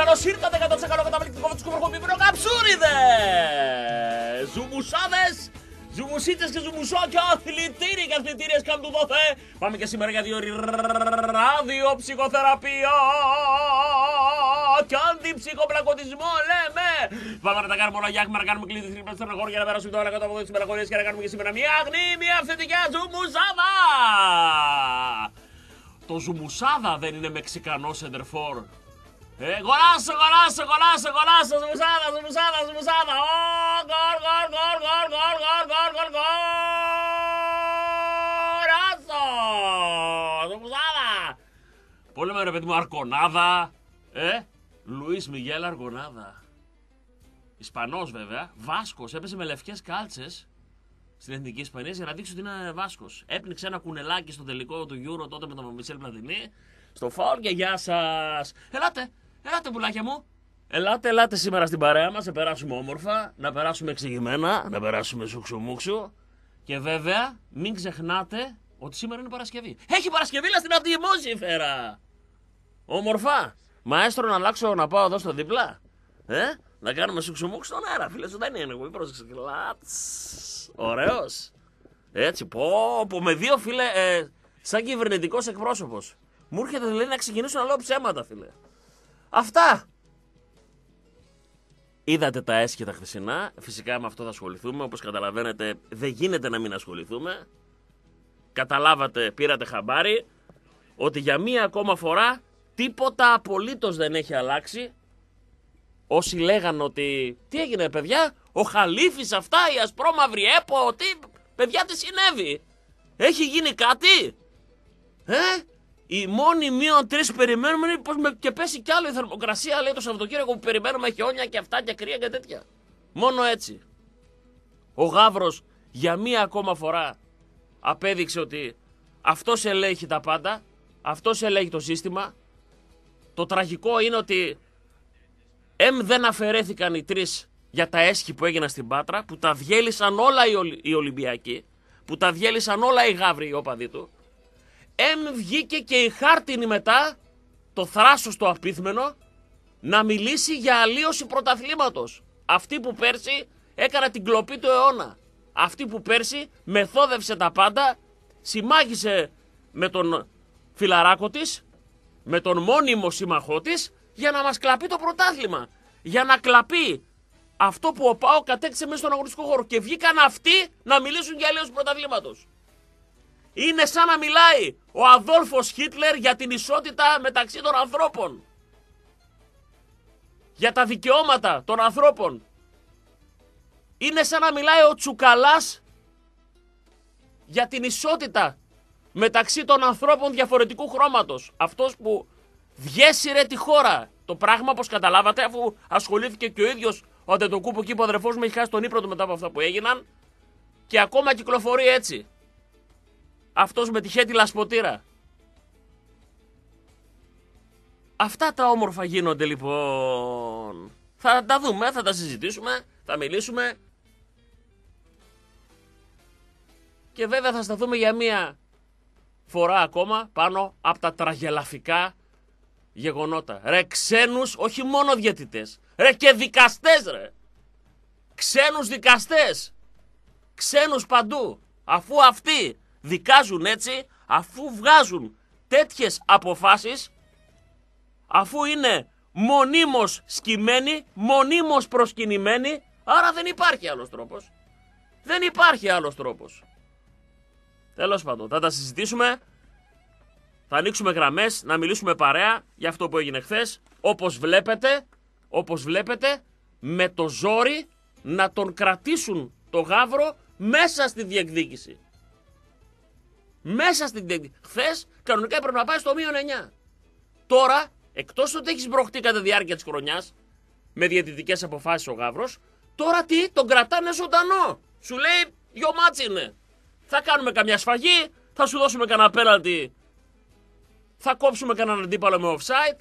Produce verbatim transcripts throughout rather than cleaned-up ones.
καλώς ήρθατε κατά το καλό καταπληκτικό με τους κουμπερχοπίπινο καψούριδες! Ζουμουσάδες, ζουμουσίτσες και ζουμουσάκια, αθλητήροι και αθλητήριες καν του δόθε. Πάμε και σήμερα για δύο ώρες ραδιοψυχοθεραπεία και αντιψυχοπλακωτισμό, λέμε! Πάμε να τα κάνουμε όλα για να κάνουμε κλείδι στην στενοχώρια για να περάσουμε τώρα κάτω από εδώ τις μελαγχολίες και να κάνουμε και σήμερα μια γνήμια αυθεντικά ζουμουσάδα! Το ζουμουσάδα δεν είναι μεξικανό σεντερφόρ. Ε, γολάσο, γολάσο, γολάσο, γολάσο, ζουμουσάδα, ζουμουσάδα, ζουμουσάδα. Ω, γκολ, γκολ, γκολ, γκολ, γκολ, γκολ, γκολ, γκολ, γολάσο, ζουμουσάδα. Πολύ με ρε παιδί μου, Αρκονάδα. Ε, Λουίς Μιγέλ Αρκονάδα. Ισπανός βέβαια, Βάσκος, έπαιζε με λευκές κάλτσες στην Εθνική Ισπανία για να δείξει ότι είναι Βάσκος. Έπνιξε ένα κουνελάκι στο τελικό του Euro τότε με τον Μισελ Πλατινί. Στο φάουλ και γεια σας. Ελάτε, ελάτε πουλάκια μου. Ελάτε, ελάτε σήμερα στην παρέα μας. Να περάσουμε όμορφα, να περάσουμε εξηγημένα, να περάσουμε σουξουμούξου. Και βέβαια, μην ξεχνάτε ότι σήμερα είναι Παρασκευή. Έχει Παρασκευή, λα στην ατμόσφαιρα. Όμορφα. Μαέστρο να αλλάξω να πάω εδώ στο δίπλα. Ε, να κάνουμε σουξουμούξου στον αέρα, φίλε. Δεν είναι εγώ, πρόσεξε. Ωραίος. Έτσι, πω, πω, με δύο φίλε, ε, σαν κυβερνητικός εκπρόσωπος. Μου έρχεται λέει να ξεκινήσω να λέω ψέματα, φίλε. Αυτά. Είδατε τα έσχετα χθεσινά. Φυσικά με αυτό θα ασχοληθούμε. Όπως καταλαβαίνετε, δεν γίνεται να μην ασχοληθούμε. Καταλάβατε, πήρατε χαμπάρι ότι για μία ακόμα φορά τίποτα απολύτως δεν έχει αλλάξει. Όσοι λέγαν ότι τι έγινε παιδιά, ο Χαλίφης αυτά, η ασπρόμαυρη ΕΠΟ, τι, παιδιά τι συνέβη, έχει γίνει κάτι, ε, η μόνη μείον τρεις περιμένουμε είναι πως με, και πέσει κι άλλο η θερμοκρασία, λέει το Σαββατοκύριακο που περιμένουμε χιόνια και αυτά και κρύα και τέτοια, μόνο έτσι. Ο Γαύρος για μία ακόμα φορά απέδειξε ότι αυτός ελέγχει τα πάντα, αυτός ελέγχει το σύστημα. Το τραγικό είναι ότι εμ δεν αφαιρέθηκαν οι τρεις για τα έσχη που έγιναν στην Πάτρα, που τα διέλυσαν όλα οι, Ολυ... οι Ολυμπιακοί, που τα διέλυσαν όλα οι Γαύροι οι όπαδοι του. Εμ βγήκε και η χάρτινη μετά, το θράσος το απίθμενο, να μιλήσει για αλλίωση πρωταθλήματος. Αυτή που πέρσι έκανα την κλοπή του αιώνα. Αυτή που πέρσι μεθόδευσε τα πάντα, συμμάχισε με τον φιλαράκο της, με τον μόνιμο σύμμαχό της, για να μας κλαπεί το πρωτάθλημα. Για να κλαπεί αυτό που ο ΠΑΟΚ κατέκτησε μέσα στον αγωνιστικό χώρο. Και βγήκαν αυτοί να μιλήσουν για αλλίωση πρωταθλήματος. Είναι σαν να μιλάει ο Αδόλφος Χίτλερ για την ισότητα μεταξύ των ανθρώπων. Για τα δικαιώματα των ανθρώπων. Είναι σαν να μιλάει ο Τσουκαλάς για την ισότητα μεταξύ των ανθρώπων διαφορετικού χρώματος. Αυτός που διέσυρε τη χώρα. Το πράγμα, όπως καταλάβατε, αφού ασχολήθηκε και ο ίδιος ο Αντετοκούμπο εκεί που ο αδερφός μου έχει χάσει τον ύπνο του μετά από αυτά που έγιναν, και ακόμα κυκλοφορεί έτσι. Αυτός με τη χέτη λασποτήρα. Αυτά τα όμορφα γίνονται λοιπόν. Θα τα δούμε, θα τα συζητήσουμε, θα μιλήσουμε. Και βέβαια θα σταθούμε για μία φορά ακόμα πάνω από τα τραγελαφικά γεγονότα. Ρε ξένους, όχι μόνο διαιτητές, ρε και δικαστές ρε. Ξένους δικαστές. Ξένους παντού. Αφού αυτοί δικάζουν έτσι, αφού βγάζουν τέτοιες αποφάσεις, αφού είναι μονίμως σκυμμένοι, μονίμως προσκυνημένοι, άρα δεν υπάρχει άλλος τρόπος. Δεν υπάρχει άλλος τρόπος. Τέλος πάντων, θα τα συζητήσουμε. Θα ανοίξουμε γραμμές, να μιλήσουμε παρέα για αυτό που έγινε χθες. Όπως βλέπετε, όπως βλέπετε, με το ζόρι να τον κρατήσουν το Γαύρο μέσα στη διεκδίκηση. Μέσα στη διεκδίκηση. Χθες κανονικά έπρεπε να πάει στο μείον εννιά. Τώρα, εκτός ότι έχει σμπροχτεί κατά τη διάρκεια της χρονιάς, με διαιτητικές αποφάσεις ο Γαύρος, τώρα τι, τον κρατάνε ζωντανό. Σου λέει, δυο μάτς είναι. Θα κάνουμε καμιά σφαγή, θα σου δώσουμε κανένα πέναλτι. Θα κόψουμε κανέναν αντίπαλο με offside.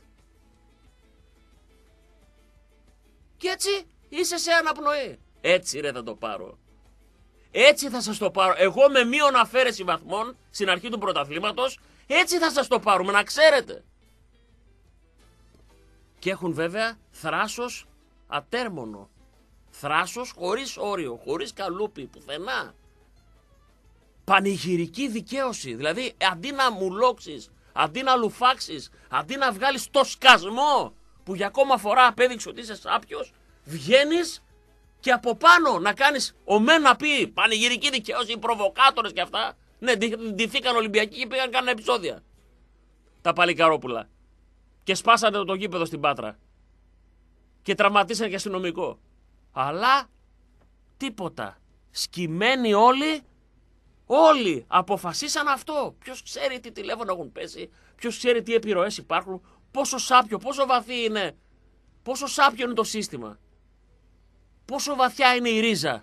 Και έτσι είσαι σε αναπνοή. Έτσι ρε θα το πάρω. Έτσι θα σας το πάρω. Εγώ με μείον αφαίρεση βαθμών στην αρχή του πρωταθλήματος, έτσι θα σας το πάρουμε, να ξέρετε. Και έχουν βέβαια θράσος ατέρμονο. Θράσος χωρίς όριο, χωρίς καλούπι, πουθενά. Πανηγυρική δικαίωση. Δηλαδή αντί να μουλώξεις, αντί να λουφάξεις, αντί να βγάλεις το σκασμό που για ακόμα φορά απέδειξε ότι είσαι σάπιος, βγαίνεις και από πάνω να κάνεις ο μεν να πει πανηγυρική δικαίωση, οι προβοκάτορες και αυτά. Ναι, ντυθήκαν Ολυμπιακοί και πήγαν κάνα επεισόδια. Τα παλικαρόπουλα. Και σπάσανε το γήπεδο στην Πάτρα. Και τραυματίσανε και αστυνομικό. Αλλά τίποτα. Σκυμμένοι όλοι, όλοι αποφασίσαν αυτό. Ποιος ξέρει τι τηλέφωνο έχουν πέσει, ποιος ξέρει τι επιρροές υπάρχουν, πόσο σάπιο, πόσο βαθύ είναι, πόσο σάπιο είναι το σύστημα, πόσο βαθιά είναι η ρίζα.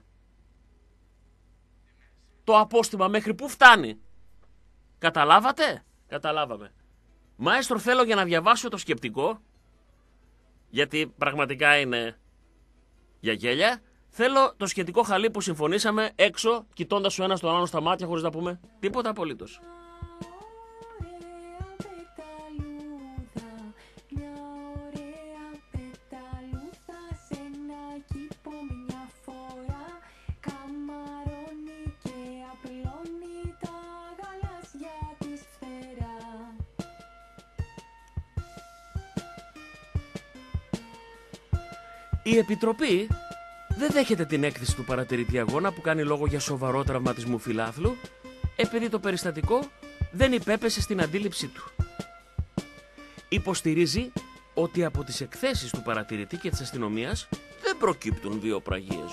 Το απόστημα μέχρι πού φτάνει. Καταλάβατε? Καταλάβαμε. Μάεστρο, θέλω για να διαβάσω το σκεπτικό, γιατί πραγματικά είναι για γέλια. Θέλω το σχετικό χαλί που συμφωνήσαμε έξω, κοιτώντας ο ένας τον άλλον στα μάτια χωρίς να πούμε τίποτα απολύτως. Η Επιτροπή δεν δέχεται την έκθεση του παρατηρητή αγώνα που κάνει λόγο για σοβαρό τραυματισμό φιλάθλου, επειδή το περιστατικό δεν υπέπεσε στην αντίληψή του. Υποστηρίζει ότι από τις εκθέσεις του παρατηρητή και της αστυνομίας δεν προκύπτουν βιοπραγίες.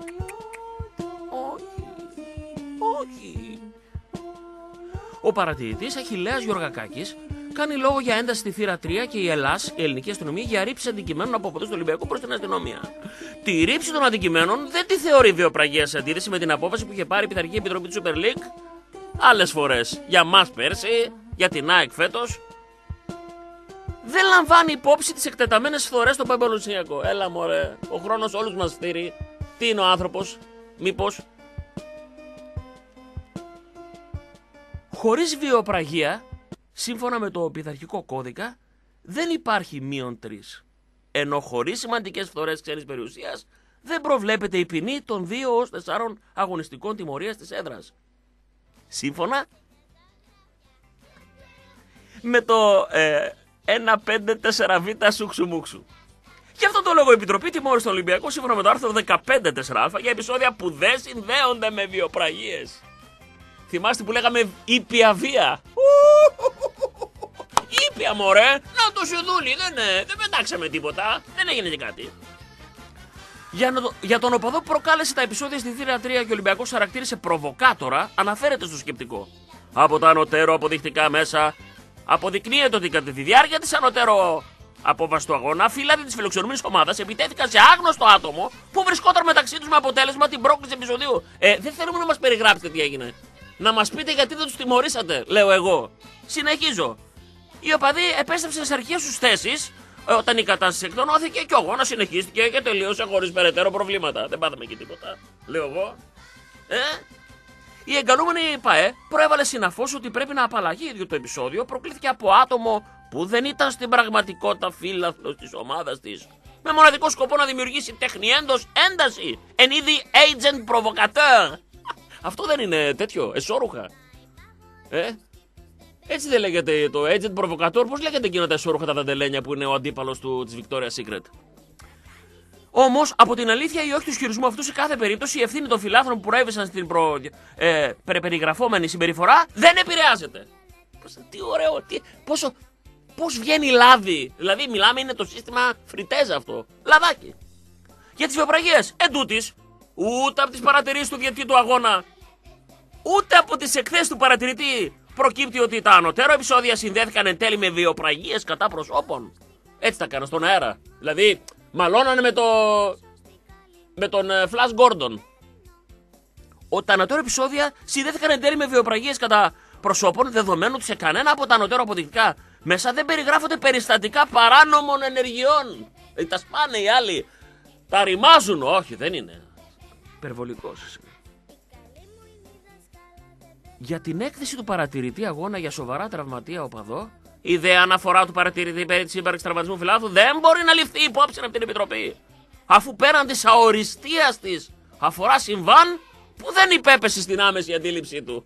Όχι. Όχι. Ο παρατηρητής Αχιλλέας Γεωργακάκης κάνει λόγο για ένταση στη θύρα τρία και η Ελλάς, η ελληνική αστυνομία, για ρήψη αντικειμένων από οπαδούς του Ολυμπιακού προς την αστυνομία. Τη ρήψη των αντικειμένων δεν τη θεωρεί βιοπραγία σε αντίθεση με την απόφαση που είχε πάρει η Πειθαρχική Επιτροπή του Super League άλλες φορές. Για μας πέρσι, για την ΑΕΚ φέτος. Δεν λαμβάνει υπόψη τις εκτεταμένες φθορές στον Παμπελουσιακό. Έλα μωρέ, ο χρόνος όλους μας στήρει. Τι είναι ο άνθρωπος, μήπως? Χωρίς βιοπραγία, σύμφωνα με το πειθαρχικό κώδικα, δεν υπάρχει μείον τρεις. Ενώ χωρίς σημαντικές φθορές ξένης περιουσίας, δεν προβλέπεται η ποινή των δύο ως τεσσάρων αγωνιστικών τιμωρίας της έδρας. Σύμφωνα με το ε, ένα πέντε τέσσερα β σουξουμούξου. Γι' αυτό το λόγο η Επιτροπή τιμώρησε τον Ολυμπιακό σύμφωνα με το άρθρο δεκαπέντε τέσσερα α για επεισόδια που δεν συνδέονται με βιοπραγίες. Θυμάστε που λέγαμε ήπια βία. Ήπια μωρέ, να το σιουδούλι, δεν, δεν πετάξαμε τίποτα, δεν έγινε και κάτι. Για, το, για τον οπαδό που προκάλεσε τα επεισόδια στη θύρα τρία και ο Ολυμπιακός χαρακτήρισε προβοκάτορα, αναφέρεται στο σκεπτικό. Από τα ανωτέρω αποδεικτικά μέσα, αποδεικνύεται ότι κατά τη διάρκεια της ανωτέρω απόβαση του αγώνα, φύλαδοι της φιλοξενούμενης ομάδας επιτέθηκαν σε άγνωστο άτομο που βρισκόταν μεταξύ τους με αποτέλεσμα την πρόκληση επεισοδίου. Ε, δεν θέλουμε να μας περιγράψετε τι έγινε. Να μας πείτε γιατί δεν τους τιμωρήσατε, λέω εγώ. Συνεχίζω. Οι οπαδοί επέστρεψαν στις αρχές τους θέσεις όταν η κατάσταση εκτονώθηκε και ο αγώνας συνεχίστηκε και τελείωσε χωρίς περαιτέρω προβλήματα. Δεν πάθαμε και τίποτα, λέω εγώ. Ε? Η εγκαλούμενη ΠΑΕ προέβαλε συναφώς ότι πρέπει να απαλλαγεί, διότι το επεισόδιο προκλήθηκε από άτομο που δεν ήταν στην πραγματικότητα φίλαθλος της ομάδας της, με μοναδικό σκοπό να δημιουργήσει τεχνιέντος ένταση, εν είδη agent provocateur. Αυτό δεν είναι τέτοιο, εσώρουχα. Ε? Έτσι δεν λέγεται το agent provocateur, πώς λέγεται εκείνο τα εσώρουχα τα δαντελένια που είναι ο αντίπαλος του, της Victoria's Secret. Όμως, από την αλήθεια ή όχι του ισχυρισμού αυτού, σε κάθε περίπτωση η ευθύνη των φιλάθλων που προέβησαν στην προ... ε, περιγραφόμενη συμπεριφορά δεν επηρεάζεται. Τι ωραίο, τι... Πόσο... πώς βγαίνει λάδι. Δηλαδή, μιλάμε, είναι το σύστημα φριτέζα αυτό. Λαδάκι. Για τις βιοπραγίες, εν τούτης, ούτε από τις παρατηρήσεις του διαιτητή του αγώνα, ούτε από τις εκθέσεις του παρατηρητή προκύπτει ότι τα ανωτέρω επεισόδια συνδέθηκαν εν τέλει με βιοπραγίες κατά προσώπων. Έτσι τα έκανα στον αέρα. Δηλαδή, μαλώνανε με, το... με τον Flash Gordon. Τα ανωτέρω επεισόδια συνδέθηκαν εν τέλει με βιοπραγίες κατά προσώπων, δεδομένου ότι σε κανένα από τα ανωτέρω αποδεικτικά μέσα δεν περιγράφονται περιστατικά παράνομων ενεργειών. Δηλαδή, τα σπάνε οι άλλοι. Τα ρημάζουν. Όχι, δεν είναι. Υπερβολικός. Για την έκθεση του παρατηρητή αγώνα για σοβαρά τραυματία οπαδό, η δε αναφορά του παρατηρητή περί της ύπαρξης τραυματισμού φιλάθλου δεν μπορεί να ληφθεί υπόψη από την Επιτροπή, αφού πέραν της αοριστίας της αφορά συμβάν που δεν υπέπεσε στην άμεση αντίληψή του.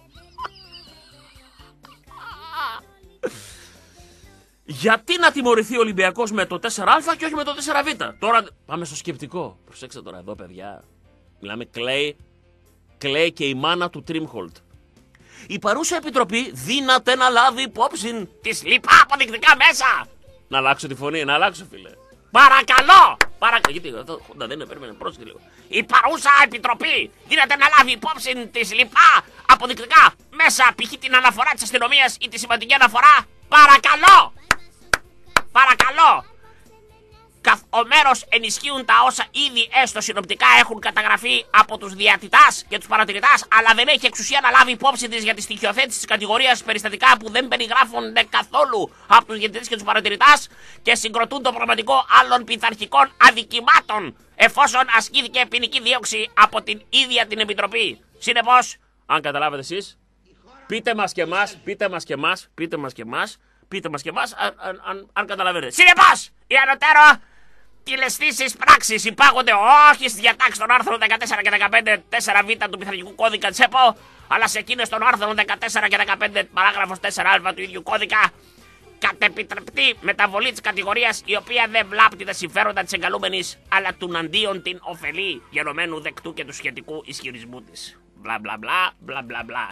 Γιατί να τιμωρηθεί ο Ολυμπιακός με το τέσσερα α και όχι με το τέσσερα β? Τώρα πάμε στο σκεπτικό. Προσέξτε τώρα εδώ, παιδιά. Μιλάμε Κλέι, Κλέι και η μάνα του Τρίμχολτ. Η παρούσα επιτροπή δύναται να λάβει υπόψη τις λοιπά αποδεικτικά μέσα. Να αλλάξω τη φωνή, να αλλάξω, φίλε. Παρακαλώ! Παρακαλώ. Γιατί εδώ Χόντα δεν είναι, περίμενε, πρόσεχε λίγο. Η παρούσα επιτροπή δύναται να λάβει υπόψη τις λοιπά αποδεικτικά μέσα, π.χ. την αναφορά της αστυνομίας ή τη σημαντική αναφορά. Παρακαλώ! Παρακαλώ! Καθ' ο μέρος ενισχύουν τα όσα ήδη έστω συνοπτικά έχουν καταγραφεί από τους διατητάς και τους παρατηρητάς, αλλά δεν έχει εξουσία να λάβει υπόψη της για τη στοιχειοθέτηση της κατηγορίας περιστατικά που δεν περιγράφονται καθόλου από τους διατητές και τους παρατηρητάς και συγκροτούν το πραγματικό άλλων πειθαρχικών αδικημάτων, εφόσον ασκήθηκε ποινική δίωξη από την ίδια την Επιτροπή. Συνεπώς, αν καταλάβετε εσείς, πείτε μας και εμάς, πείτε μας και εμάς, πείτε μας και εμάς, πείτε μας και εμάς, αν, αν, αν, αν καταλαβαίνετε. Συνεπώς, η ανωτέρω τηλεστήσεις πράξεις υπάγονται όχι στις διατάξεις των άρθρων δεκατέσσερα και δεκαπέντε τέσσερα β του πειθαρχικού κώδικα της ΕΠΟ, αλλά σε εκείνες των άρθρων δεκατέσσερα και δεκαπέντε παράγραφος τέσσερα α του ίδιου κώδικα, κατ' επιτρεπτή μεταβολή της κατηγορίας η οποία δεν βλάπτει τα συμφέροντα της εγκαλούμενης, αλλά του αντίον την ωφελεί γενομένου δεκτού και του σχετικού ισχυρισμού της. Μπλα μπλα μπλα μπλα μπλα μπλα.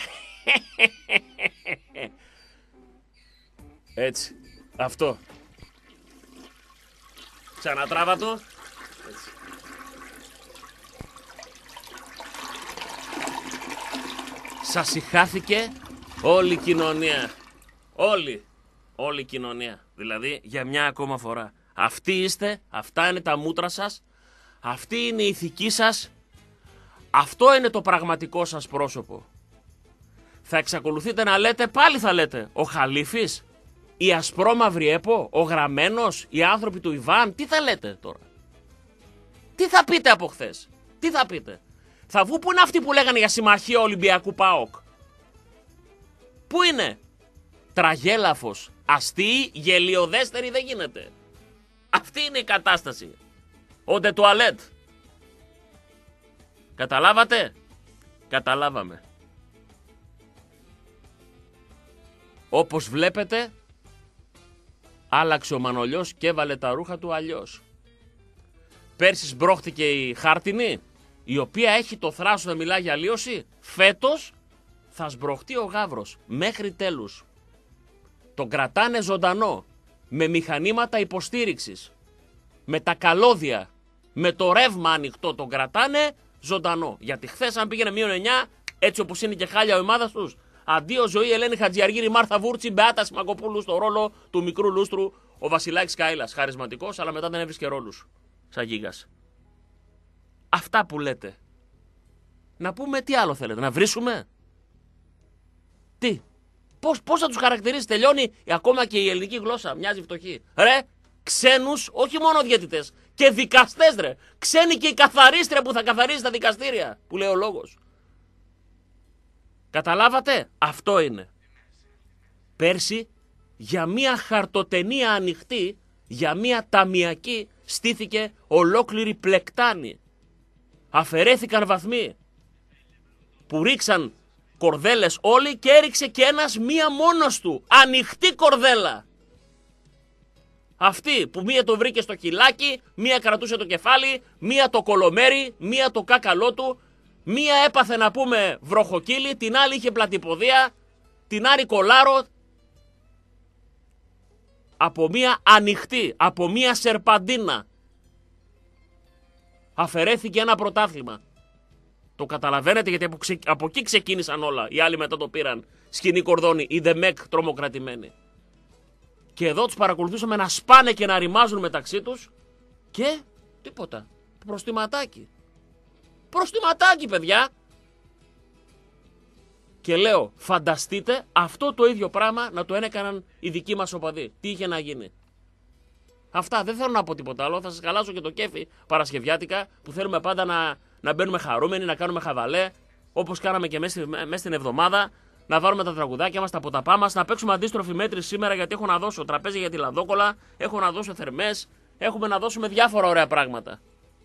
Έτσι. Αυτό. Ξανατράβα το. Έτσι. Σας ηχάθηκε όλη η κοινωνία. Όλη. Όλη η κοινωνία. Δηλαδή για μια ακόμα φορά. Αυτοί είστε, αυτά είναι τα μούτρα σας, αυτή είναι η ηθική σας, αυτό είναι το πραγματικό σας πρόσωπο. Θα εξακολουθείτε να λέτε, πάλι θα λέτε, ο Χαλίφης, η ασπρόμαυρη ΕΠΟ, ο Γραμμένος, οι άνθρωποι του Ιβάν, τι θα λέτε τώρα? Τι θα πείτε από χθες? Τι θα πείτε? Θα βγουν, πού είναι αυτοί που λέγανε για συμμαχία Ολυμπιακού ΠΑΟΚ? Πού είναι? Τραγέλαφος, αστείοι, γελιοδέστεροι δεν γίνεται. Αυτή είναι η κατάσταση. Ο ντε τουαλέτ. Καταλάβατε? Καταλάβαμε. Όπως βλέπετε, άλλαξε ο Μανολιός και έβαλε τα ρούχα του αλλιώς. Πέρσι σμπρώχτηκε η Χάρτινη, η οποία έχει το θράσος να μιλά για αλλίωση. Φέτος θα σμπρωχτεί ο Γαύρος μέχρι τέλους. Τον κρατάνε ζωντανό, με μηχανήματα υποστήριξης, με τα καλώδια, με το ρεύμα ανοιχτό τον κρατάνε ζωντανό. Γιατί χθες αν πήγαινε μείον εννιά, έτσι όπως είναι και χάλια ο ομάδας τους, αντίο ζωή Ελένη Χατζιαργύρη, Μάρθα Βούρτσι, Μπεάτα Σιμακοπούλου στο ρόλο του μικρού λούστρου, ο Βασιλάκης Κάιλας. Χαρισματικός, αλλά μετά δεν έβρισκε ρόλους. Σαν γίγας. Αυτά που λέτε. Να πούμε τι άλλο θέλετε, να βρίσκουμε? Τι? Πώς, πώς θα τους χαρακτηρίσει? Τελειώνει ακόμα και η ελληνική γλώσσα. Μοιάζει φτωχή. Ρε, ξένους, όχι μόνο διαιτητές, και δικαστές ρε. Ξένοι και η καθαρίστρια που θα καθαρίζει τα δικαστήρια, που λέει ο λόγος. Καταλάβατε? Αυτό είναι. Πέρσι, για μία χαρτοτενία ανοιχτή, για μία ταμιακή, στήθηκε ολόκληρη πλεκτάνη. Αφαιρέθηκαν βαθμοί. Που ρίξαν κορδέλες όλοι και έριξε και ένας μία μόνος του. Ανοιχτή κορδέλα. Αυτή που μία το βρήκε στο χιλάκι, μία κρατούσε το κεφάλι, μία το κολομέρι, μία το κάκαλό του, μία έπαθε να πούμε βροχοκύλι, την άλλη είχε πλατυποδία, την άλλη κολάρο. Από μία ανοιχτή, από μία σερπαντίνα αφαιρέθηκε ένα πρωτάθλημα. Το καταλαβαίνετε, γιατί από, ξε... από εκεί ξεκίνησαν όλα. Οι άλλοι μετά το πήραν σκηνή κορδόνι, οι ΔΕΜΕΚ τρομοκρατημένοι. Και εδώ τους παρακολουθούσαμε να σπάνε και να ρημάζουν μεταξύ τους και τίποτα. Προστιματάκι. Προστιματάκι, παιδιά. Και λέω, φανταστείτε αυτό το ίδιο πράγμα να το έκαναν οι δικοί μας οπαδοί. Τι είχε να γίνει? Αυτά, δεν θέλω να πω τίποτα άλλο. Θα σας χαλάσω και το κέφι παρασκευιάτικα που θέλουμε πάντα να, να μπαίνουμε χαρούμενοι, να κάνουμε χαβαλέ, όπως κάναμε και μέσα, μέσα στην εβδομάδα. να βάλουμε τα τραγουδάκια μας, τα ποταπά μας, να παίξουμε αντίστροφη μέτρηση σήμερα γιατί έχω να δώσω τραπέζι για τη λαδόκολα, έχω να δώσω θερμές, έχουμε να δώσουμε διάφορα ωραία πράγματα.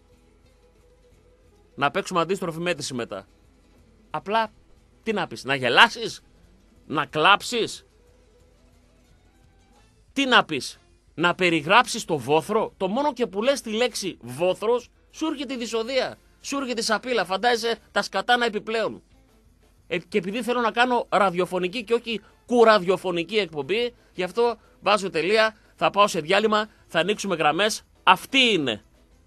Να παίξουμε αντίστροφη μέτρηση μετά. Απλά, τι να πεις, να γελάσεις, να κλάψεις, τι να πεις, να περιγράψεις το βόθρο, το μόνο και που λες τη λέξη βόθρος, σου έρχεται η δυσοδεία, σου έρχεται η σαπίλα, φαντάζεσαι τα σκατάνα επιπλέον. Ε, και επειδή θέλω να κάνω ραδιοφωνική και όχι κουραδιοφωνική εκπομπή, γι' αυτό βάζω τελεία, θα πάω σε διάλειμμα, θα ανοίξουμε γραμμές. Αυτή είναι.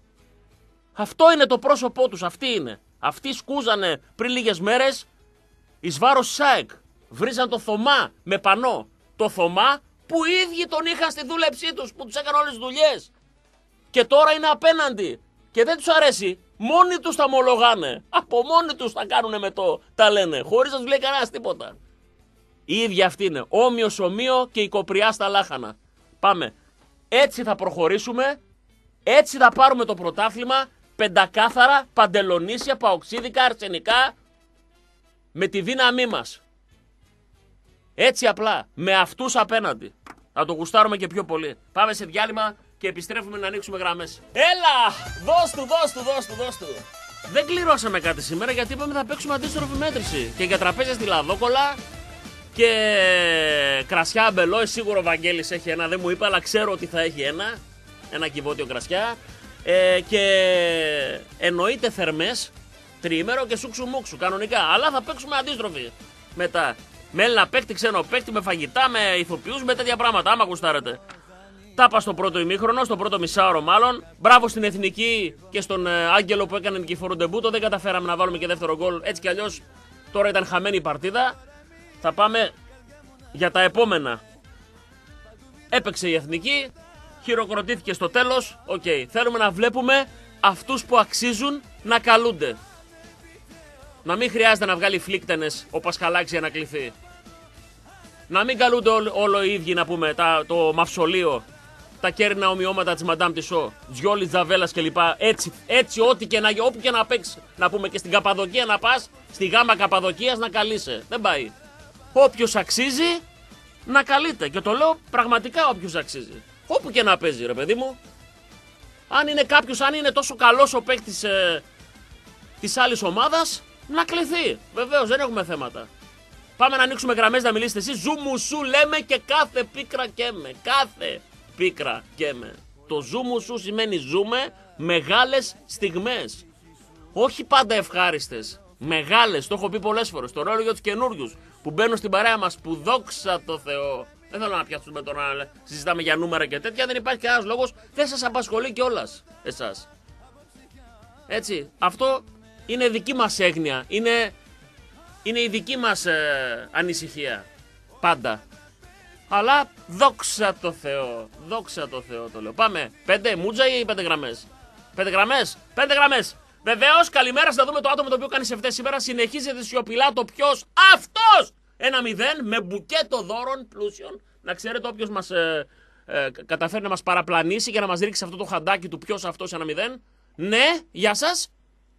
Αυτό είναι το πρόσωπό τους, αυτή είναι. Αυτοί σκούζανε πριν λίγες μέρες εις βάρος ΣΑΕΚ. Βρίζαν το Θωμά με πανό. Το Θωμά που οι ίδιοι τον είχαν στη δούλεψή τους, που τους έκανε όλες τις δουλειές. Και τώρα είναι απέναντι. Και δεν τους αρέσει. Μόνοι τους τα ομολογάνε. Από μόνοι τους τα κάνουνε με το τα λένε. Χωρίς να τους λέει κανένας τίποτα. Οι ίδιοι αυτοί είναι. Όμοιος ομοίο και η κοπριά στα λάχανα. Πάμε. Έτσι θα προχωρήσουμε. Έτσι θα πάρουμε το πρωτάθλημα. Πεντακάθαρα, παντελονίσια, παοξίδικα, αρσενικά. Με τη δύναμή μας. Έτσι απλά. Με αυτούς απέναντι. Θα το γουστάρουμε και πιο πολύ. Πάμε σε διάλειμμα και επιστρέφουμε να ανοίξουμε γραμμές. Έλα! Δώσ' του, δώσ' του, δώσ' του, δώσ' του. Δεν κληρώσαμε κάτι σήμερα γιατί είπαμε θα παίξουμε αντίστροφη μέτρηση. Και για τραπέζια στη λαδόκολα και κρασιά αμπελόι. Σίγουρο ο Βαγγέλης έχει ένα, δεν μου είπε, αλλά ξέρω ότι θα έχει ένα. Ένα κυβότιο κρασιά. Ε, και εννοείται θερμές, τριήμερο και σούξου μουξου κανονικά. Αλλά θα παίξουμε αντίστροφη μετά. Με Έλληνα παίκτη, ξένο παίκτη, με φαγητά, με ηθοποιούς, με τέτοια πράγματα. Άμα γουστάρετε. Τα είπα στο πρώτο ημίχρονο, στο πρώτο μισάωρο μάλλον. Μπράβο στην Εθνική και στον ε, Άγγελο που έκανε νικηφόρο ντεμπούτο. Δεν καταφέραμε να βάλουμε και δεύτερο γκολ. Έτσι κι αλλιώς τώρα ήταν χαμένη η παρτίδα. Θα πάμε για τα επόμενα. Έπαιξε η Εθνική. Χειροκροτήθηκε στο τέλος. Οκ. Okay. Θέλουμε να βλέπουμε αυτούς που αξίζουν να καλούνται. Να μην χρειάζεται να βγάλει φλίκτενες ο Πασχαλάκης για να κληθεί. Να μην καλούνται όλο, όλο οι ίδιοι να πούμε τα, το μαυσολείο, τα κέρνα ομοιώματα της Μαντάμ Τισό, Τζιόλι, Τζαβέλας κλπ. Έτσι, έτσι ό,τι και να, όπου και να παίξει. Να πούμε και στην Καπαδοκία να πας, στη γάμα Καπαδοκίας να καλείσαι. Δεν πάει. Όποιος αξίζει να καλείται. Και το λέω πραγματικά όποιος αξίζει. Όπου και να παίζει ρε παιδί μου. Αν είναι κάποιος, αν είναι τόσο καλός ο παίκτης ε, της άλλης ομάδας, να κληθεί. Βεβαίως δεν έχουμε θέματα. Πάμε να ανοίξουμε γραμμές να μιλήσετε εσείς. Ζου μου σου λέμε και κάθε πίκρα καίμε. Κάθε πίκρα καίμε. Το ζου μου σου σημαίνει ζούμε μεγάλες στιγμές. Όχι πάντα ευχάριστες. Μεγάλες, το έχω πει πολλές φορές. Το ρόλο για τους καινούριους που μπαίνουν στην παρέα μας, που δόξα τω Θεώ. Δεν θέλω να πιάσουμε τώρα να συζητάμε για νούμερα και τέτοια. Δεν υπάρχει κανένας λόγος. Δεν σας απασχολεί κιόλας εσάς. Έτσι. Αυτό είναι δική μας έγνοια. Είναι, είναι η δική μας ε, ανησυχία. Πάντα. Αλλά δόξα τω Θεώ. Δόξα τω Θεώ το λέω. Πάμε. Πέντε μούτζα ή πέντε γραμμές. Πέντε γραμμές. Πέντε γραμμές. Βεβαίως, καλημέρα σας. Να δούμε το άτομο το οποίο κάνει σε αυτές σήμερα. Συνεχίζεται σιωπηλά το ποιος. Αυτός! Ένα μηδέν με μπουκέτο δώρων πλούσιων. Να ξέρετε, όποιος μας ε, ε, καταφέρει να μας παραπλανήσει και να μας ρίξει αυτό το χαντάκι του ποιος αυτός ένα μηδέν. Ναι, γεια σας.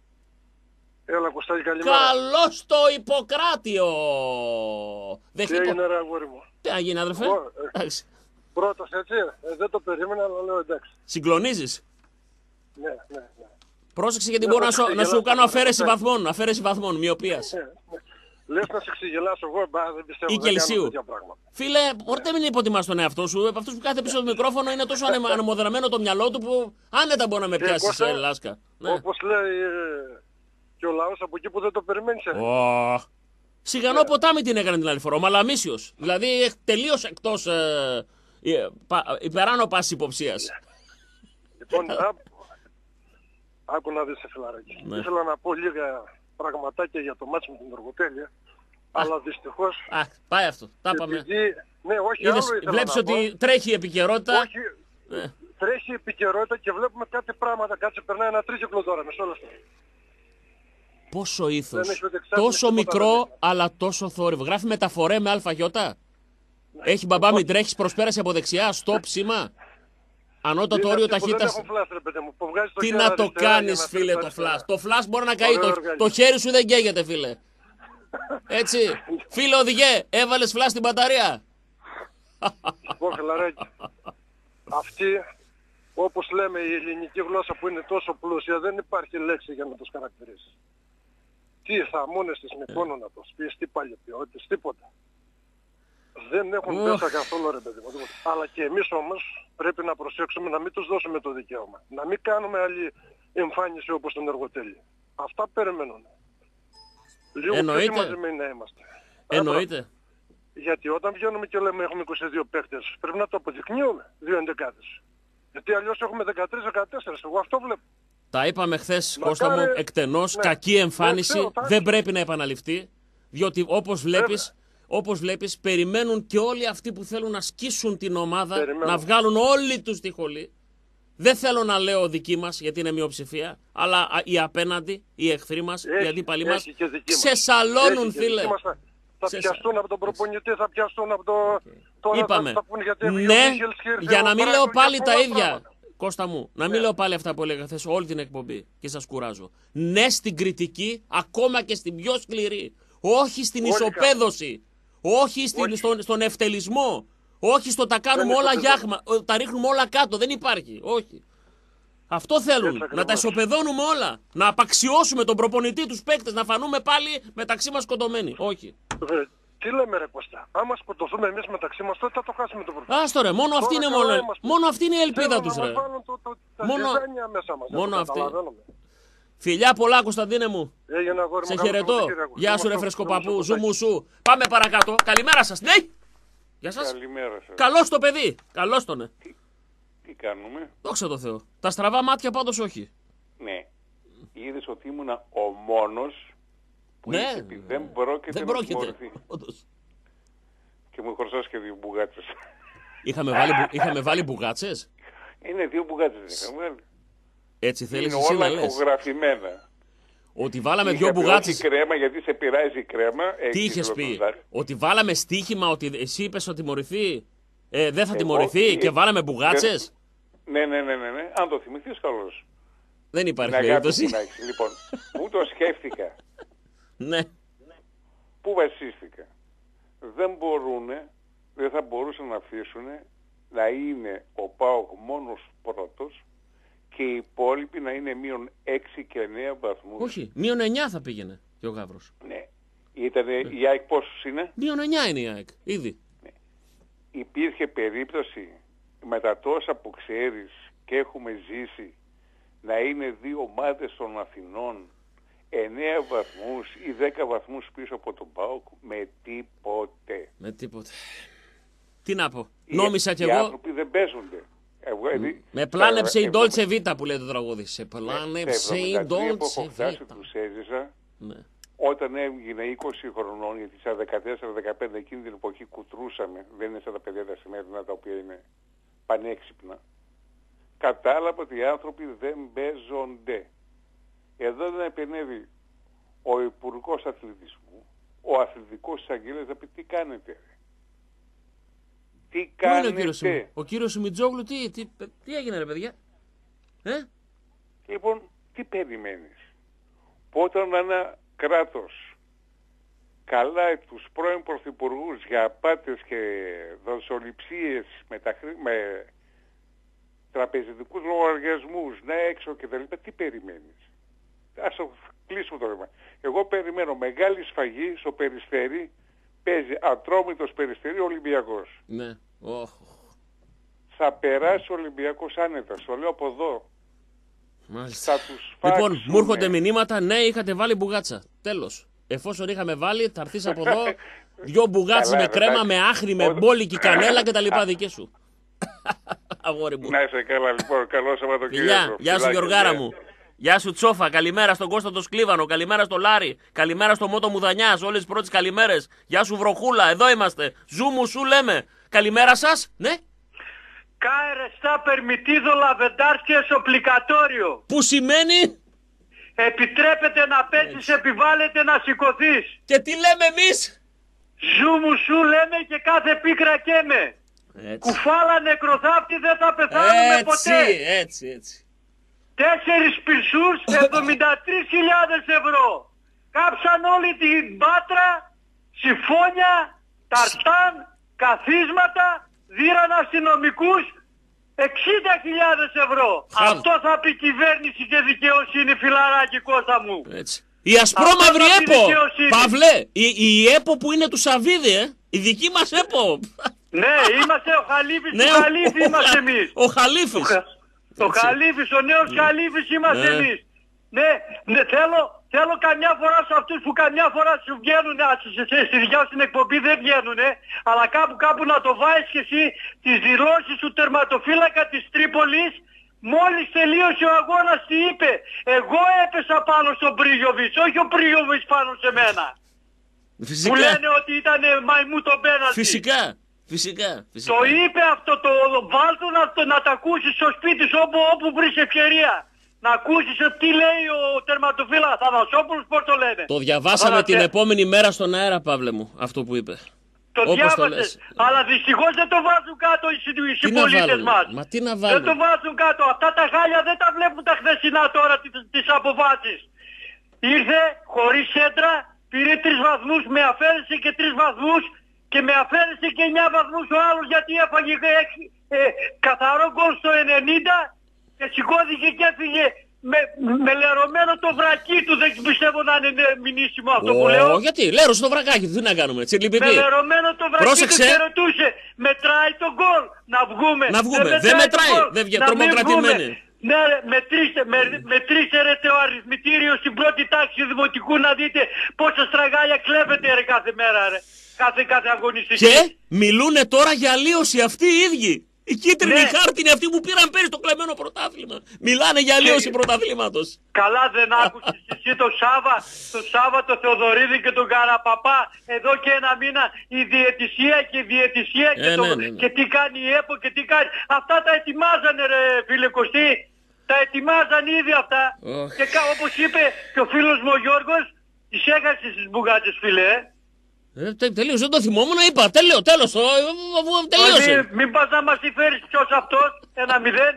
Έλα Κωστάκη, καλημέρα. Καλώς το Ιπποκράτιο. Τι έγινε ρε αγόρι μου. Τι έγινε αδερφέ. Ε, πρώτος έτσι, ε, δεν το περίμενα αλλά λέω εντάξει. Συγκλονίζεις. Ναι, ναι, ναι. Πρόσεξε γιατί μπορώ να σου, να σου κάνω αφαίρεση βαθμών, αφαίρεση βαθμών, μοιοπίας. Ναι, ναι. Λες να σε ξεγελάσω εγώ, μπα, δεν πιστεύω Ή να κάνω Κελσίου. τέτοια πράγματα. Φίλε, ποτέ μην υποτιμάς τον εαυτό σου. Από αυτούς που κάθεται πίσω από το μικρόφωνο είναι τόσο ανε- ανεμοδραμένο το μυαλό του που άνετα μπορεί να με πιάσει Κώστα, σε Λάσκα. Ναι. Όπως λέει ε, και ο λαός από εκεί που δεν το περιμένεις. ε. Oh. Σιγανό ποτάμι την έκανε την άλλη φορά. Ο Μαλαμίσιος. Δηλαδή τελείως εκτός ε, ε, πα, υπεράνω πάσης υποψίας. Λοιπόν, α, άκου να δεις σε φιλαράκι. Ναι. Ήθελα να πω λίγα πραγματάκια για το μάτσο με την Αργοτέλεια. Αλλά δυστυχώς. Α, πάει αυτό. Τα είπαμε. Επειδή, ναι, όχι, Είδες, άλλο ήθελα βλέπεις να ότι πω. τρέχει η επικαιρότητα. Όχι, Ναι. τρέχει η επικαιρότητα και βλέπουμε κάτι πράγματα. Κάτσε, περνάει ένα τρίκυκλο τώρα, μισό λεπτό. Πόσο ήθος. Δεν έχει ούτε εξάρτηση, Τόσο τίποτα μικρό, δεν έχει. αλλά τόσο θόρυβο. Γράφει μεταφορέ με αλφαγιώτα. Έχει μπαμπά μην τρέχεις, προσπέρασε από δεξιά, στοπ σήμα. Ανώτατο Είναι όριο αυτοί που δεν ταχύτητας. έχουν φλάς, ρε παιδί μου, που βγάζεις το Τι χέρι να το αριστερά για κάνεις να φίλε φέρεις το αριστερά. φλάς. Το φλάς μπορεί να καεί. Ωραίο Το, οργάνισμα. το χέρι σου δεν καίγεται φίλε. Έτσι. Φίλε οδηγέ, έβαλες φλά στην μπαταρία. Λοιπόν, φιλαράκι, αυτή, όπως λέμε, η ελληνική γλώσσα που είναι τόσο πλούσια, δεν υπάρχει λέξη για να τους χαρακτηρίσει. Τι θαμώνες της Μυκόνο να τους πεις, τι παλαιοποιότητες, τίποτα. Δεν έχουν Ουφ. μέσα καθόλου, ρε παιδί μου, τίποτα. Αλλά και εμείς όμως πρέπει να προσέξουμε να μην τους δώσουμε το δικαίωμα. Να μην κάνουμε άλλη εμφάνιση όπως τον εργοτέλη. Αυτά περιμένουν. Λίγο Εννοείται. πιο μαζεμένοι να είμαστε. Εννοείται. Γιατί όταν βγαίνουμε και λέμε έχουμε είκοσι δύο παίκτες, πρέπει να το αποδεικνύουμε, δύο εντεκάδες. Γιατί αλλιώς έχουμε δεκατρία δεκατέσσερα, εγώ αυτό βλέπω. Τα είπαμε χθες, Μακάρι- Κώστα μου, εκτενώς, ναι. κακή εμφάνιση, Ναι, ξέρω, θα- δεν πρέπει να επαναληφθεί, διότι όπως βλέπεις, όπως βλέπεις, περιμένουν και όλοι αυτοί που θέλουν να σκίσουν την ομάδα, Περιμένουν. να βγάλουν όλοι τους τη χολή. Δεν θέλω να λέω δική μας, γιατί είναι μειοψηφία, αλλά α, οι απέναντι, οι εχθροί μας, οι αντίπαλοι μας, έχει και δική μας. ξεσαλώνουν, Έχει και φίλε. δική μας, θα θα Σε- πιαστούν από τον προπονητή, θα πιαστούν από το... Τώρα Είπαμε, θα, θα πούνε γιατί έβγαινε ναι, ο Μίχελς και ήρθε για ο να μην Μπράγκο, λέω για πάλι τα πολλά ίδια, πράγματα. Κώστα μου, να μην Ναι. λέω πάλι αυτά που έλεγα χθες όλη την εκπομπή και σας κουράζω. Ναι στην κριτική, ακόμα και στην πιο σκληρή. Όχι στην Όλοι ισοπαίδωση. Όχι, στην, Όχι. Στον, στον ευτελισμό. Όχι στο τα κάνουμε Δεν όλα ισοπεδώνουμε. γιάχμα. ε, Τα ρίχνουμε όλα κάτω. Δεν υπάρχει. Όχι. Αυτό θέλουν. Έτσι Να τα ακριβώς. ισοπεδώνουμε όλα. Να απαξιώσουμε τον προπονητή, τους παίκτες, να φανούμε πάλι μεταξύ μας σκοτωμένοι. Όχι. Ε, Τι λέμε ρε Κώστα, άμα σκοτωθούμε εμείς μεταξύ μας τότε θα το χάσουμε το πρωτάθλημα. Άστο ρε, μόνο αυτή Τώρα είναι, καλά μόνο, είμαστε. μόνο αυτή είναι η ελπίδα Θέλουν τους να ρε. μας βάλουν το, το, τα Μόνο- ζυζάνια μέσα μας. μόνο δεν το αυτή. καταλαβαίνουμε. Φιλιά πολλά, Κωνσταντίνε μου. Έγινε αγόρι μου, Σε καλό χαιρετώ. Σαββατοκύριακο. Γεια σου, ρε Ζούμε φρεσκοπαππού. στο Ζου μου ποτάκι. σου. Πάμε παρακάτω. Καλημέρα σας. Ναι. Γεια σας. Καλημέρα σας. Καλώς το παιδί. Καλώς τον. ε. Τι κάνουμε? Δόξα τω Θεώ. Τα στραβά μάτια πάντως όχι. Ναι. Είδες ότι ήμουνα ο μόνος που Ναι. είχε πει δεν πρόκειται Δεν να πρόκειται. τιμωρηθεί. Όντως. Και μου χρωστάς και δύο μπουγάτσες. Είχαμε βάλει, μπου- είχαμε βάλει μπουγάτσες. Είναι δύο μπουγάτσες. είχαμε βάλει. Έτσι θέλεις Είναι εσύ όλα να λες. ηχογραφημένα. Ότι βάλαμε Είχα δυο πει, μπουγάτσες. όχι κρέμα γιατί σε πειράζει η κρέμα. Τι έχεις είχες πει. λοτοζάρι. Ότι βάλαμε στοίχημα ότι εσύ είπες ότι τιμωρηθεί. Ε, δεν θα Εγώ- τιμωρηθεί ε, και βάλαμε μπουγάτσες. Ναι, ναι, ναι, ναι, ναι. Αν το θυμηθείς καλώς. Δεν Την υπάρχει αγάπη περίπτωση. που να έχεις. Λοιπόν, πού το σκέφτηκα. Ναι. Πού βασίστηκα. Δεν μπορούνε, δεν θα μπορούσαν να αφήσουν να είναι ο ΠΑΟΚ μόνος πρώτος και οι υπόλοιποι να είναι μείον έξι και εννέα βαθμούς. Όχι, μείον εννιά θα πήγαινε και ο Γαύρος. Ναι. Ήτανε, η ΑΕΚ πόσους είναι? Μείον εννιά είναι η ΑΕΚ. Ήδη. Υπήρχε περίπτωση με τα τόσα που ξέρεις και έχουμε ζήσει να είναι δύο ομάδες των Αθηνών εννέα βαθμούς ή δέκα βαθμούς πίσω από τον ΠΑΟΚ με τίποτε. Με τίποτα. Τι να πω. Οι- Νόμισα κι οι εγώ. άνθρωποι δεν παίζονται. Εγώ, δηλαδή, Με πλάνεψε η στα- Ντόλτσε Βίτα που λέει το τραγούδι. Σε στα πλάνεψε η εβδομήντα τρία που Ντόλτσε έχω φτάσει Βίτα. τους έζησα Ναι. όταν έμεινα είκοσι χρονών, γιατί στα δεκατέσσερα δεκαπέντε εκείνη την εποχή κουτρούσαμε, δεν είναι σαν τα παιδιά τα σημερινά τα οποία είναι πανέξυπνα. Κατάλαβα ότι οι άνθρωποι δεν παίζονται. Εδώ δεν επενεύει ο Υπουργός Αθλητισμού, ο Αθλητικός Εισαγγελέας να πει τι κάνετε. ρε. Τι Πού είναι ο κάνετε. κύριος Σιμ- ο κύριος Σιμιτζόγλου, τι, τι, τι έγινε ρε παιδιά. Ε? Λοιπόν, τι περιμένεις. Που όταν ένα κράτος καλάει τους πρώην πρωθυπουργούς για απάτες και δοσοληψίες με, τα, χρή- με τραπεζιτικούς λογαριασμούς, ναι έξω και τα λοιπά, τι περιμένεις. Ας το κλείσουμε το θέμα. Εγώ περιμένω μεγάλη σφαγή στο Περιστέρι, παίζει Ατρόμητος Περιστέρι Ολυμπιακός. Ναι. Οχ. Θα περάσει ο Ολυμπιακός άνετα, στο λέω από εδώ. Μάλιστα. Θα τους φάξουνε. Λοιπόν, μου έρχονται μηνύματα, ναι, είχατε βάλει μπουγάτσα. Τέλος. Εφόσον είχαμε βάλει, θα έρθεις από εδώ, δυο μπουγάτσες Καλά, με κρέμα, εντάξει. με άχρη, με Όταν- μπόλικη κανέλα και τα λοιπά δική σου. Αγόρι μου. Να είσαι καλά λοιπόν, καλό Σαββατοκύριακο. Φιλιά, γεια σου Φιλάκια, Γιωργάρα ναι. μου. Γεια σου Τσόφα, καλημέρα στον Κώστα το Σκλίβανο, καλημέρα στο Λάρι, καλημέρα στο Μότο Μουδανιάς, όλες τις πρώτες καλημέρες. Γεια σου Βροχούλα, εδώ είμαστε. Ζου μου σου λέμε. Καλημέρα σας, ναι. Κάερε στα permitido la vendarse obbligatorio. Που σημαίνει Επιτρέπεται να παίζεις, επιβάλλεται να σηκωθείς. και τι λέμε εμείς. Ζου μου σου λέμε και κάθε πίκρα καίμε. Έτσι, Κουφάλα νεκροθάπτη δεν θα πεθάνουμε έτσι, ποτέ. έτσι, έτσι. Τέσσερις πυρσούς, εβδομήντα τρεις χιλιάδες ευρώ. κάψαν όλη την Πάτρα, συμφώνια, ταρτάν, καθίσματα, δίραν αστυνομικούς εξήντα χιλιάδες ευρώ. Χα... Αυτό θα πει κυβέρνηση και δικαιοσύνη, φιλαράκι Κώστα μου. Έτσι. Η ασπρόμαυρη ΕΠΟ, Παύλε, η, η ΕΠΟ που είναι του Σαββίδη, ε, η δική μας ΕΠΟ. Ναι, είμαστε ο Χαλίφης, ναι, ο Χαλίφη είμαστε εμείς. Ο Χαλίφης. Ο, ο Χαλίφης, ο νέος Χαλίφης είμαστε ναι. εμείς. Ναι, ναι, θέλω, θέλω καμιά φορά σε αυτούς που καμιά φορά σου βγαίνουν, στη δικιά σου την εκπομπή δεν βγαίνουν, αλλά κάπου κάπου να το βάζεις και εσύ τις δηλώσεις του τερματοφύλακα της Τρίπολης. Μόλις τελείωσε ο αγώνας τι είπε? Εγώ έπεσα πάνω στον Πρίγιοβιτς, όχι ο Πρίγιοβιτς πάνω σε μένα. Φυσικά. Μου λένε ότι ήταν μαϊμού το πέναλτι. Φυσικά. Φυσικά, φυσικά. Το είπε αυτό, το βάλτο να, το, να τα ακούσεις στο σπίτι σου όπου, όπου βρεις ευκαιρία. Να ακούσεις τι λέει ο τερματοφύλακας Θανασόπουλος, πώς το λένε. Το διαβάσαμε Άρα, την τε... επόμενη μέρα στον αέρα, Παύλε μου, αυτό που είπε. Το όπως διάβασες, το αλλά δυστυχώς δεν το βάζουν κάτω οι, οι συμπολίτες μας. Μα τι να βάλουν. Δεν το βάζουν κάτω. Αυτά τα χάλια δεν τα βλέπουν τα χθεσινά τώρα τις, τις αποφάσεις. Ήρθε χωρίς σέντρα, πήρε τρεις βαθμούς, με αφαίρεσε και τρεις βαθμούς και με αφαίρεσε και εννιά βαθμούς ο άλλος γιατί έφαγε έξι, ε, καθαρό γκολ στο ενενήντα και σηκώθηκε και έφυγε με, με λερωμένο το βρακί του. Δεν πιστεύω να είναι μηνύσιμο αυτό oh, που λέω. Γιατί, λέρωσε το βρακάκι του, τι να κάνουμε, τσιρλιπιπί. Με λερωμένο το βρακί Πρόσεξε. του και ρωτούσε, μετράει το γκολ, να βγούμε. Να βγούμε, δεν, δεν μετράει, δεν βγαίνει, τρομοκρατημένοι. Ναι, ρε, μετρήστε, με, μετρήστε ρε το αριθμητήριο στην πρώτη τάξη του δημοτικού να δείτε πόσα στραγάλια κλέβετε ρε κάθε μέρα ρε. Κάθε, κάθε αγωνιστική. Και μιλούνε τώρα για αλλίωση αυτοί οι ίδιοι. Οι κίτρινοι ναι. χάρτινοι αυτοί που πήραν πέρυσι το κλεμμένο πρωτάθλημα. Μιλάνε για αλλίωση και... πρωταθλήματος. Καλά δεν άκουσες εσύ το Σάβα, το Σάβα, το Θεοδωρίδη και τον Καραπαπά εδώ και ένα μήνα η διαιτησία και η διαιτησία ε, και, το... ναι, ναι, ναι. και τι κάνει η ΕΠΟ και τι κάνει. Αυτά τα ετοιμάζανε ρε φίλε Κωστή. Τα ετοιμάζαν ήδη αυτά. Oh. Και όπως είπε και ο φίλος μου ο Γιώργος, τις έχασε στις μπουγάτσες φίλε. Ε, τε, τελείωσε, δεν το θυμόμουν, είπα, τελείω, τέλος, το, τελείωσε. Μην, μην πας να μας τη φέρεις ποιος αυτός, ένα μηδέν.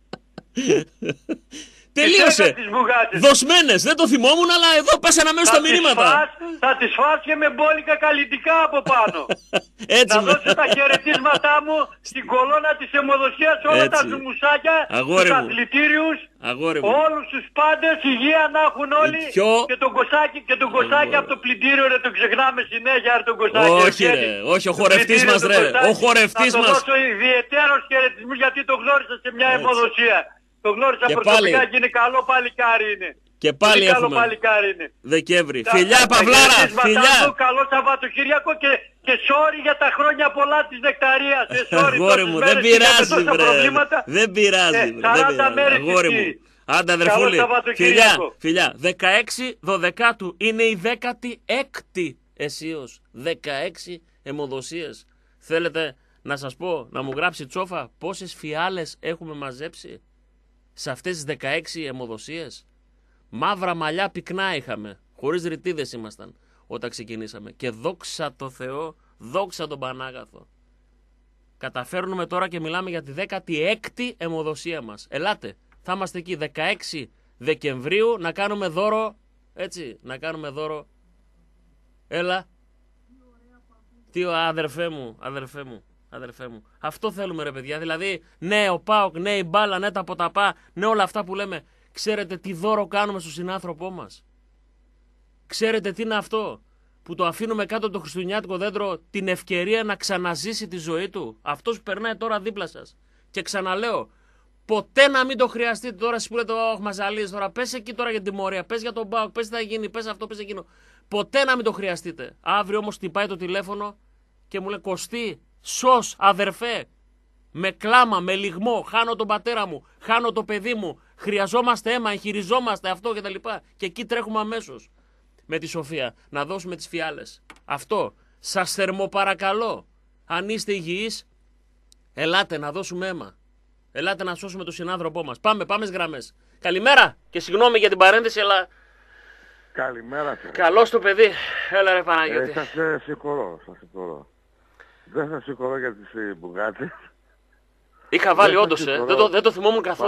Τελείωσε. Δοσμένες, δεν το θυμόμουν, αλλά εδώ πέσανε μέσα στα μηνύματα. Φας, θα τις φας και με μπόλικα καλλιτικά από πάνω. Έτσι να με... δώσω τα χαιρετίσματά μου στην κολόνα της αιμοδοσίας, όλα έτσι. Τα ζουμουσάκια, αγόρι τους μου. αθλητήριους, αγόρι μου. όλους τους πάντες, υγεία να έχουν όλοι. Ποιο... Και τον Κωστάκη, και τον Κωστάκη από το πλυντήριο, ρε, τον ξεχνάμε συνέχεια, ρε, τον Κωστάκη. Όχι ρε, όχι ο χορευτής μας ρε, ο χορευτής μας. Να το δώσω ιδιαιτέρως χαιρετισμούς γιατί το γνώρισα σε μια αιμοδοσία. Το γνώρισα και προσωπικά πάλι. Και είναι καλό παλικάρι είναι. Και πάλι είναι έχουμε καλό παλικάρι είναι. Δεκέμβρη. Φιλιά Παυλάρα, φιλιά. Καλό Σαββατοκύριακο και, και sorry για τα χρόνια πολλά της νεκταρίας. Ε, αγόρι μου, δεν πειράζει βρε. Δεν πειράζει βρε. Αγόρι μου. Άντε αδερφούλη. Φιλιά, φιλιά. δεκαέξι Δωδεκάτου είναι η δέκατη έκτη αισίως. δεκαέξι αιμοδοσίες. Θέλετε να σας πω, να μου γράψει Τσόφα πόσες φιάλες έχουμε μαζέψει σε αυτές τις δεκαέξι αιμοδοσίες? Μαύρα μαλλιά πυκνά είχαμε. Χωρίς ρητίδες ήμασταν όταν ξεκινήσαμε. Και δόξα τω Θεώ, δόξα τον Πανάγαθο. Καταφέρνουμε τώρα και μιλάμε για τη δέκατη έκτη αιμοδοσία μας. Ελάτε, θα είμαστε εκεί δεκαέξι Δεκεμβρίου να κάνουμε δώρο. Έτσι, να κάνουμε δώρο. Έλα. Τι αδερφέ μου, αδερφέ μου. Αδερφέ μου. Αυτό θέλουμε ρε παιδιά. Δηλαδή, ναι ο ΠΑΟΚ, ναι η μπάλα, ναι τα ποταπά, ναι όλα αυτά που λέμε. Ξέρετε τι δώρο κάνουμε στον συνάνθρωπό μας? Ξέρετε τι είναι αυτό? Που το αφήνουμε κάτω από το χριστουγεννιάτικο δέντρο την ευκαιρία να ξαναζήσει τη ζωή του. Αυτός που περνάει τώρα δίπλα σας. Και ξαναλέω, ποτέ να μην το χρειαστείτε τώρα. Εσείς που λέτε, όχι μας ζαλίζεις τώρα. Πες εκεί τώρα για την τιμωρία. Πες για τον ΠΑΟΚ. Πες τι θα γίνει. Πες αυτό, πες εκείνο. Ποτέ να μην το χρειαστείτε. Αύριο όμως χτυπάει το τηλέφωνο και μου λέει Κωστή, σως αδερφέ. Με κλάμα, με λυγμό, χάνω τον πατέρα μου, χάνω το παιδί μου, χρειαζόμαστε αίμα, εγχειριζόμαστε αυτό κτλ. Και εκεί τρέχουμε αμέσως με τη Σοφία να δώσουμε τις φιάλες. Αυτό, σας θερμοπαρακαλώ, αν είστε υγιείς, ελάτε να δώσουμε αίμα. Ελάτε να σώσουμε τον συνάνθρωπό μας. Πάμε, πάμε στις γραμμές. Καλημέρα και συγγνώμη για την παρένθεση, αλλά... Καλημέρα σας. Καλώς το παιδί. Έλα ρε Παναγιώτη. Ε, σας ε, συγχωρώ, σας συγχωρώ. Δεν σας συγχωρώ για τις μπουγάτσες. Είχα βάλει όντως, ε. δεν, το, δεν το θυμόμουν καθόλου.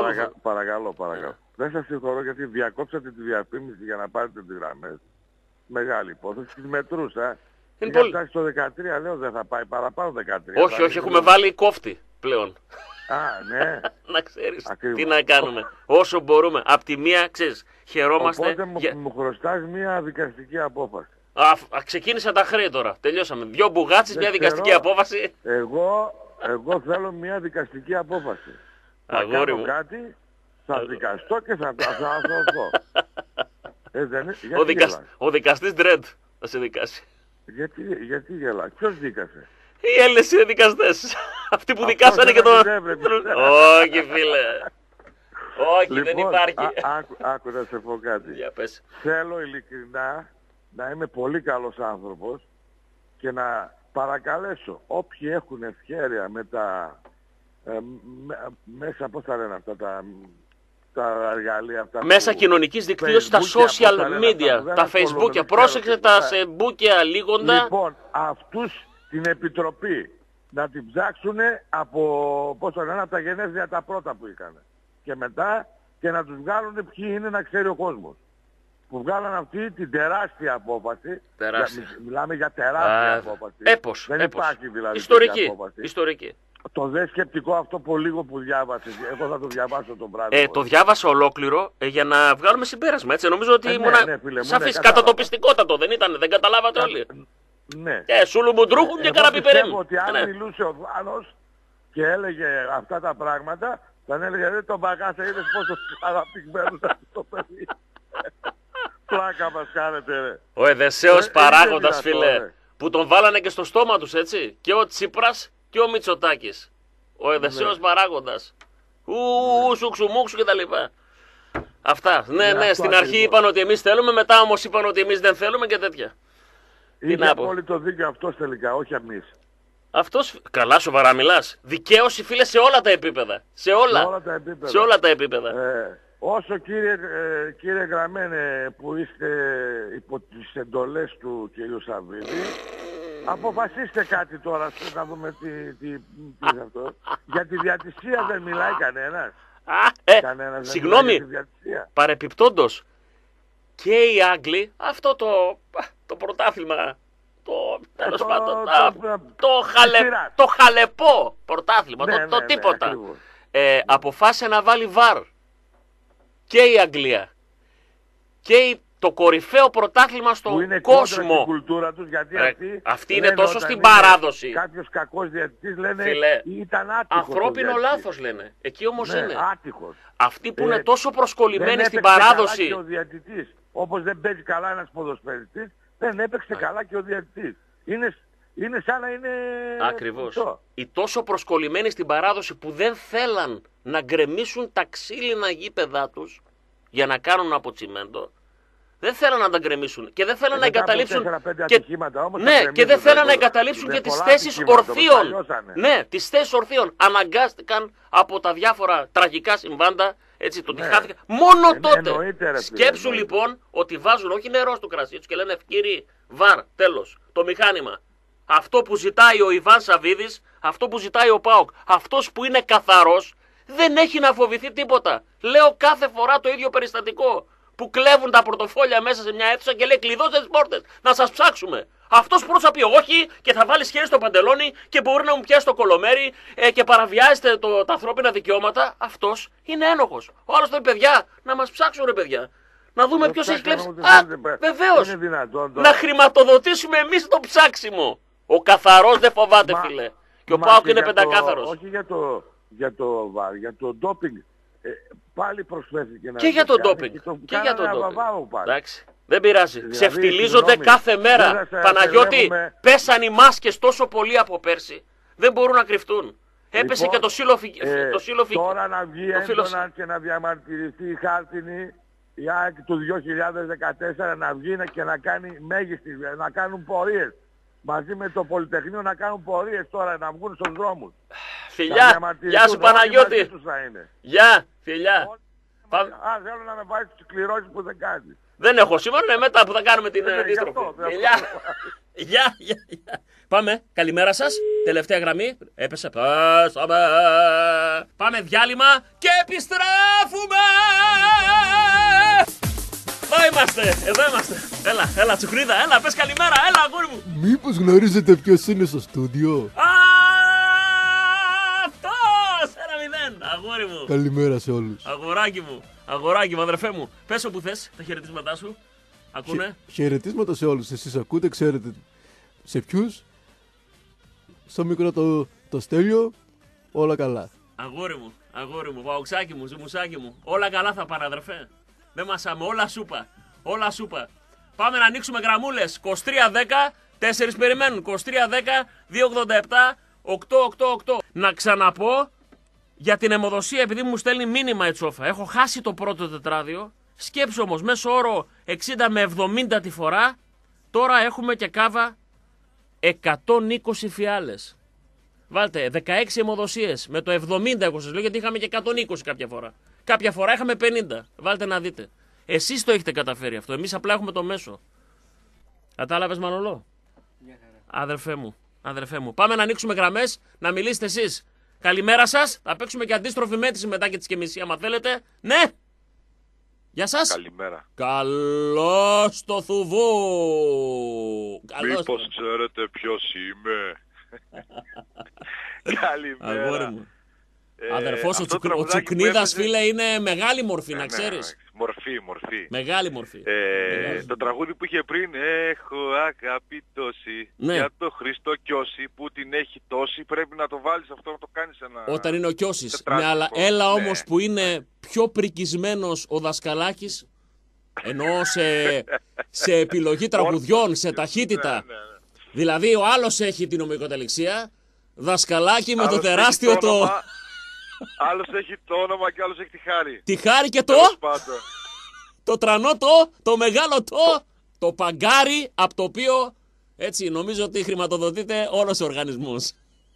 μεγάλη υπόθεση. Τη μετρούσα. Είναι Είχα πολύ... φτάσει στο δεκατρία, λέω δεν θα πάει παραπάνω δεκατρία. Όχι, όχι, έχουμε βάλει κόφτη πλέον. Α, ναι. Να ξέρεις Ακριβώς. τι να κάνουμε. Όσο μπορούμε. Απ' τη μία, ξέρεις, χαιρόμαστε. Οπότε μου, για- μου χρωστάς μια δικαστική απόφαση. Α, α, ξεκίνησαν τα χρέη τώρα. Τελειώσαμε. Δυο μπουγάτσες, Δεν μια δικαστική ξέρω. απόφαση. Εγώ, εγώ θέλω μια δικαστική απόφαση. Θα Αγόρι κάνω μου. κάτι, θα δικαστώ και θα θα αθωωθώ. Ε, δεν είναι- Ο, γιατί δικασ... γελάς? ο δικαστής Ντρέντ θα σε δικάσει. Γιατί, γιατί γελάς? Ποιος δίκασε? Οι Έλληνες είναι δικαστές. Αυτοί που Αυτό δικάσανε και δεν το... έπρεπε. Όχι, φίλε. Όχι, δεν Λοιπόν, υπάρχει. α- άκου, άκου να σε πω κάτι. Για πες. Θέλω ειλικρινά να είμαι πολύ καλός άνθρωπος και να παρακαλέσω όποιοι έχουν ευχέρεια με τα ε, με- μέσα, πώς τα λένε αυτά τα, τα εργαλεία αυτά. Μέσα που- κοινωνικής δικτύωσης, τα Facebookια, πώς τα social λένε αυτά, media, που δεν τα ασχολούμαι, facebookια. δεν ξέρω Πρόσεξε τι τα θα- facebookια λίγοντα. Λοιπόν, αυτούς την επιτροπή να την ψάξουν από, πώς το λένε, από τα γενέθλια τα πρώτα που είχαν. Και μετά και να τους βγάλουν ποιοι είναι να ξέρει ο κόσμος. Που βγάλαν αυτή την τεράστια απόφαση. Τεράστια. Για- μιλάμε για τεράστια Α, απόφαση. Έπος, Δεν έπος. υπάρχει δηλαδή Ιστορική, τέτοια απόφαση. ιστορική. Το δε σκεπτικό αυτό που λίγο που διάβασες, εγώ θα το διαβάσω τον βράδυ. Ε, το διάβασα ολόκληρο ε, για να βγάλουμε συμπέρασμα. Έτσι. Νομίζω ότι Ε, ναι, ήμουν ναι, φίλε μου, σαφής. ναι, κατάλαβα. Κατατοπιστικότατο δεν ήταν, δεν καταλάβατε όλοι. Ναι. Ε, σούλου μου ντρούχουν και Εγώ κάνα πιστεύω πιπερίμ. ότι αν Ναι. μιλούσε ο Βάνος και έλεγε αυτά τα πράγματα, θα έλεγε ρε τον Μπαγάσα είδες πόσο παραπηγμένος αυτό το παιδί. Πλάκα μας κάνετε ρε. Ο Εδεσαίος Ε, παράγοντας, είναι δυνατό, φίλε, ρε. που τον βάλανε και στο στόμα τους, έτσι. Και ο Τσίπρας και ο Μητσοτάκης. Ο Εδεσαίος παράγοντας. Ου, σουξουμούξου κτλ. Αυτά. Ναι, Ναι, ναι, αυτό στην αρχή ακριβώς. είπαν ότι εμείς θέλουμε, μετά όμως είπαν ότι εμείς δεν θέλουμε και τέτοια. Είχε να πω. απόλυτο δίκιο αυτός τελικά, όχι εμείς. Αυτός, καλά σοβαρά μιλάς. Δικαίωση, φίλε, σε όλα τα επίπεδα. Σε όλα. Σε όλα τα επίπεδα. Σε όλα τα επίπεδα. Ε, όσο κύριε, ε, κύριε Γραμμένε που είστε υπό τις εντολές του κυρίου Σαββίδη, αποφασίστε κάτι τώρα να δούμε τι, τι, τι είναι αυτό. Για τη διατησία δεν μιλάει κανένας. Α, ε, Κανένας δεν συγγνώμη, μιλάει για τη διατησία. παρεπιπτόντος, και οι Άγγλοι, αυτό το, το πρωτάθλημα, το, τέλος το- πάντων, το- α, το- το, χαλε, σειρά. το χαλεπό πρωτάθλημα, Ναι, το, ναι, το ναι, τίποτα, ακριβώς. ε, αποφάσισε να βάλει βαρ και η Αγγλία και η, το κορυφαίο πρωτάθλημα Που στον είναι κόντρα στην κόσμο. κουλτούρα τους, γιατί Ρε, αυτοί αυτή είναι λένε τόσο όταν στην είναι παράδοση. Κάποιος κακός διαιτητής λένε Φίλε, ήταν άτυχος. ο Ανθρώπινο διαιτητής. λάθος λένε, εκεί όμως Ναι, είναι. άτυχος. Αυτοί που Ε, είναι τόσο προσκολλημένοι Δεν στην έπαιξε παράδοση. καλά και ο διαιτητής. Όπως δεν παίζει καλά ένας ποδοσφαιριστής, δεν έπαιξε καλά και ο διαιτητής. Είναι, είναι σαν να είναι... Ακριβώς. αυτό. Οι τόσο προσκολλημένοι στην παράδοση που δεν θέλαν να γκρεμίσουν τα ξύλινα γήπεδά τους για να κάνουν από τσιμέντο, δεν θέλαν να τα γκρεμίσουν και δεν θέλαν να μετά από εγκαταλείψουν. τέσσερα-πέντε Και... ατυχήματα όμως τα ναι, γκρεμίζουν, και δεν θέλαν δεν να μπορούν. εγκαταλείψουν Είναι και τις πολλά θέσεις ατυχήματα, το ορθίων. παλιώσανε. Ναι, τις θέσεις ορθίων. Αναγκάστηκαν από τα διάφορα τραγικά συμβάντα, έτσι, το ότι Ναι. χάθηκαν. Μόνο Ε, τότε. εννοείται, ρε φίλε, Σκέψου εννοείται. λοιπόν ότι βάζουν όχι νερό στο κρασί τους και λένε κύριοι, βαρ, τέλος, το μηχάνημα. Αυτό που ζητάει ο Ιβάν Σαββίδης, αυτό που ζητάει ο ΠΑΟΚ, αυτός που είναι καθαρός, δεν έχει να φοβηθεί τίποτα. Λέω κάθε φορά το ίδιο περιστατικό. Που κλέβουν τα πορτοφόλια μέσα σε μια αίθουσα και λέει κλειδώστε τις πόρτες, να σας ψάξουμε. Αυτός πρώτος θα πει όχι και θα βάλει χέρι στο παντελόνι και μπορεί να μου πιάσει το κολομέρι ε, και παραβιάζεται το, τα ανθρώπινα δικαιώματα. Αυτός είναι ένοχος. Ο άλλος θα πει παιδιά, να μας ψάξουν ρε παιδιά. Να δούμε Δεν ποιος έχει ψάξαμε κλέψει. ούτε Α, δεν πέ- βεβαίως. είναι δυνατόν τώρα. Να χρηματοδοτήσουμε εμείς το ψάξιμο. Ο καθαρός δεν φοβάται Μα- φίλε. Και ο μα ΠΑΟΚ και είναι για το- πεντακάθαρος. Όχι για το, για το βάρ, για το ντόπινγκ. Ε, πάλι προσφέρθηκε να Και για το κάνει ντόπινγκ. και το Και για το κάνανε ντόπινγκ. αβαβάου πάλι. Εντάξει. Δεν πειράζει. Δηλαδή, Ξεφτιλίζονται συγγνώμη, κάθε μέρα. δεν θα σε Παναγιώτη, αστελεύουμε. πέσαν οι μάσκες τόσο πολύ από πέρσι. Δεν μπορούν να κρυφτούν. Έπεσε Λοιπόν, και το σύλλοφι... ε, το σύλλοφι... Τώρα να βγει το φίλο- έντονα και να διαμαρτυρηθεί η χάρτινη η ΑΕΚ του δύο χιλιάδες δεκατέσσερα να βγει και να κάνει μέγιστη, να κάνουν πορείες. Μαζί με το Πολυτεχνείο να κάνουν πορείες τώρα, να βγουν στους δρόμους. Να Φιλιά, διαμαρτυρηθούν, γεια σου όλοι μαζί Παναγιώτη. τους θα είναι. Γεια, φιλιά. Πάμε. Α, θέλω να με βάλει στις κληρώσεις που δεν κάνει. Δεν έχω σήμερα, είναι μετά που θα κάνουμε την Ναι, ε, γι' αντίστροφη. αυτό, γι' Φιλιά. αυτό. Γεια, γεια, γεια. Πάμε, καλημέρα σας. Τελευταία γραμμή. Έπεσε, πέσαμε. Πάμε διάλειμμα και επιστρέφουμε. Εδώ είμαστε, εδώ είμαστε. Έλα, έλα, Τσουκνίδα, έλα, πες καλημέρα, έλα, αγόρι μου. Μήπως γνωρίζετε ποιος είναι στο στούντιο? Αυτός, ένα μηδέν, αγόρι μου. Καλημέρα σε όλους. Αγοράκι μου, αγοράκι μου, αδερφέ μου. Πες όπου θες, τα χαιρετίσματά σου. Ακούνε. Χαιρετίσματα σε όλους. Εσείς ακούτε, ξέρετε σε ποιους? Στο μικρό το, το Στέλιο, όλα καλά. Αγόρι μου, αγόρι μου, παουξάκι μου, ζουμουσάκι μου. Όλα καλά θα πάνε, αδερφέ. Δεν μασάμε, όλα σούπα. Όλα σούπα. Πάμε να ανοίξουμε γραμμούλες. είκοσι τρία δέκα, τέσσερις περιμένουν. είκοσι τρία δέκα, δύο ογδόντα επτά, οκτώ ογδόντα οκτώ. Να ξαναπώ για την αιμοδοσία, επειδή μου στέλνει μήνυμα η Τσόφα. Έχω χάσει το πρώτο τετράδιο. Σκέψου όμως, μέσω όρο εξήντα με εβδομήντα τη φορά. Τώρα έχουμε και κάβα εκατόν είκοσι φιάλες. Βάλτε δεκαέξι αιμοδοσίες με το εβδομήντα, εγώ σας λέω, γιατί είχαμε και εκατόν είκοσι κάποια φορά. Κάποια φορά είχαμε πενήντα. Βάλτε να δείτε. Εσείς το έχετε καταφέρει αυτό. Εμείς απλά έχουμε το μέσο. Κατάλαβες, Μανολό? Αδερφέ μου, αδερφέ μου. Πάμε να ανοίξουμε γραμμές, να μιλήσετε εσείς. Καλημέρα σας. Θα παίξουμε και αντίστροφη μέτρηση μετά και τις και μισή, άμα θέλετε. Ναι! Γεια σας. Καλημέρα. Καλώς το θουβού. Καλώς Μήπως το... ξέρετε ποιος είμαι? Καλημέρα. Αγόρι μου. Ε, Αδερφός, ο, Τσουκ... ο τραγουδάκι που Τσουκνίδας, έπαιζε- φίλε, είναι μεγάλη μορφή, Ναι, να ναι, ξέρεις. ναι. Μορφή, μορφή. Μεγάλη μορφή. Ε, Μεγάλη. το τραγούδι που είχε πριν, έχω αγάπη τόση, Ναι. για το Χριστό κιόση που την έχει τόση, πρέπει να το βάλεις αυτό, να το κάνεις ένα... Όταν είναι ο Κιώσης. τετράδικο. Ναι, αλλά έλα Ναι. όμως που είναι πιο πρικισμένος ο Δασκαλάκης, εννοώ σε, σε επιλογή τραγουδιών, σε ταχύτητα. Ναι, ναι, ναι. Δηλαδή ο άλλος έχει την ομικοτελεξία, Δασκαλάκη με Άλλος το έχει τεράστιο το... όνομα, άλλος έχει το όνομα και άλλος έχει τη χάρη. Τη χάρη και το... Τέλος πάντων. Το τρανό το, το μεγάλο το, το παγκάρι, από το οποίο έτσι νομίζω ότι χρηματοδοτείται όλος ο οργανισμός.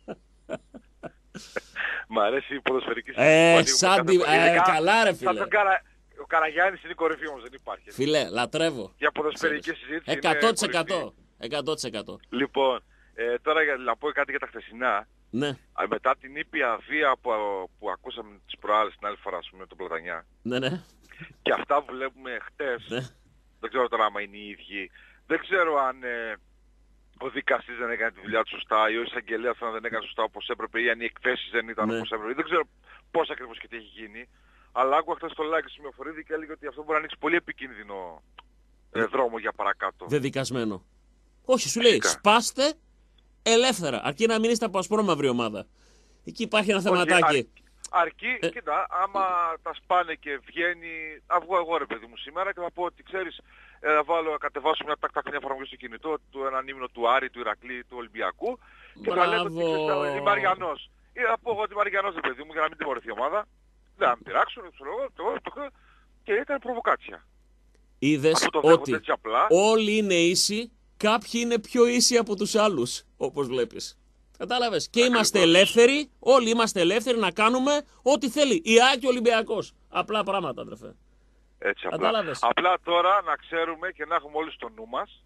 Μ' αρέσει η ποδοσφαιρική Ε, συζήτηση. σαν τη- ε, καλά, ρε, φίλε. Σαν τον Καρα... Ο Καραγιάννης είναι η κορυφή όμως, δεν υπάρχει. Φίλε, λατρεύω. Για ποδοσφαιρική συζήτηση εκατό τοις είναι εκατό. κορυφή. εκατό τοις εκατό. Λοιπόν, ε, τώρα για να πω κάτι για τα χθεσινά. Ναι, Α, Μετά την ήπια βία που, που ακούσαμε τις προάλλες την άλλη φορά, ας πούμε, τον Πλατανιά, ναι, ναι. και αυτά που βλέπουμε χτες, Ναι. δεν ξέρω τώρα άμα είναι οι ίδιοι, δεν ξέρω αν ε, ο δικαστής δεν έκανε τη δουλειά του σωστά ή ο εισαγγελέας αν δεν έκανε σωστά όπως έπρεπε ή αν οι εκθέσεις δεν ήταν Ναι. όπως έπρεπε. Δεν ξέρω πώς ακριβώς και τι έχει γίνει. Αλλά άκουγα χθες το like στο Μιοφορίδη και έλεγε ότι αυτό μπορεί να ανοίξει πολύ επικίνδυνο ε, δρόμο για παρακάτω. Δεδικασμένο. Όχι, σου λέει, Φυσικά. σπάστε ελεύθερα. Αρκεί να μην είστε από ασπρόμαυρη ομάδα. Εκεί υπάρχει ένα Όχι, θεματάκι. αρ- Αρκεί, Ε. κοίτα, άμα τα σπάνε και βγαίνει, να βγω εγώ ρε παιδί μου σήμερα και θα πω ότι ξέρεις, ε, να βάλω, να κατεβάσω μια τάκ τάκ μια εφαρμογή στο κινητό του έναν ύμνο του Άρη, του Ηρακλή, του Ολυμπιακού και θα λέτε ότι Μπράβο. ξέρεις, είμαι Αριανός. Ή θα πω εγώ ότι είμαι Αριανός ρε παιδί μου για να μην τιμωρηθεί η ομάδα. Δεν θα με πειράξουν, ξέρω εγώ, το, το, το, και ήταν προβοκάτσια. Είδες Αφού το δέχονται ότι έτσι απλά, όλοι είναι ίσοι, κάποιοι είναι πιο ίσοι από τους άλλους, όπως βλέπεις. Κατάλαβες. Και είμαστε ελεύθεροι, όλοι είμαστε ελεύθεροι να κάνουμε ό,τι θέλει. Η ΑΕΚ και ο Ολυμπιακός. Απλά πράγματα, αδερφέ. έτσι απλά. Κατάλαβες. Απλά τώρα να ξέρουμε και να έχουμε όλοι στο νου μας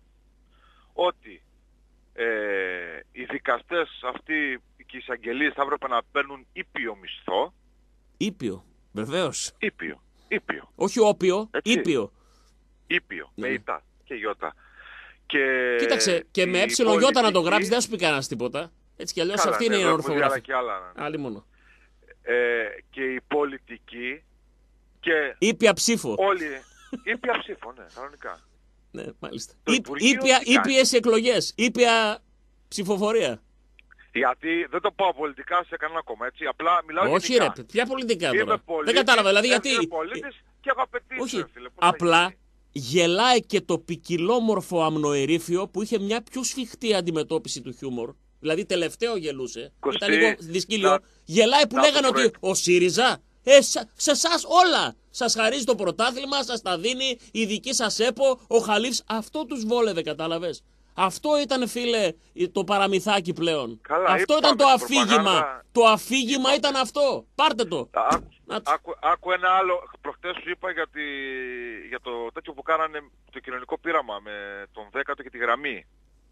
ότι ε, οι δικαστές αυτοί και οι εισαγγελίες θα έπρεπε να παίρνουν ήπιο μισθό. Ήπιο. Βεβαίως. Ήπιο. Ήπιο. Όχι όπιο, Έτσι. ήπιο. Ήπιο. Ναι. Με ητά και γιώτα. Και Κοίταξε, και με η ε γιώτα να το πολιτική- γράψεις δεν σου πει κανένας τίποτα. Έτσι κι αλλιώς Καλά, αυτή ναι, είναι η εδώ έχουμε δει άλλα ορθογραφία. και άλλα. Άλλη μόνο. Ε, και η πολιτική και Ήπια ψήφο. όλοι... Ήπια ψήφο, ναι, κανονικά. Ναι, μάλιστα. Το Ήπ- Υπουργείο Ήπια, τι κάνει? ήπιες εκλογές. Ήπια ψηφοφορία. Γιατί δεν το πάω πολιτικά σε κανένα κόμμα, έτσι. Απλά μιλάω Όχι γενικά. ρε, ποια πολιτικά Είμαι τώρα. πολίτης, Δεν κατάλαβα, δηλαδή είμαι γιατί... πολίτης και έχω απαιτήσεις, Όχι, ρε φίλε, πώς θα απλά γίνει? γελάει και το ποικιλόμορφο αμνοερήφιο που είχε μια πιο σφιχτή αντιμετώπιση του χιούμορ. Δηλαδή τελευταίο γελούσε, Κωστή, ήταν λίγο δυσκύλιο. να- Γελάει που να λέγανε το ότι προέ- ο ΣΥΡΙΖΑ, ε, σα- σε εσά όλα. Σας χαρίζει το πρωτάθλημα, σας τα δίνει η δική σας ΕΠΟ, ο Χαλίφς. Αυτό τους βόλευε, κατάλαβες. Αυτό ήταν, φίλε, το παραμυθάκι πλέον. Καλά, αυτό είπαμε ήταν το στην αφήγημα. προπαγάνδα. Το αφήγημα ήταν αυτό. Πάρτε το. Α, Να το- άκου, άκου ένα άλλο. Προχτές σου είπα για, τη, για το τέτοιο που κάνανε το κοινωνικό πείραμα με τον δέκατο και τη γραμμή.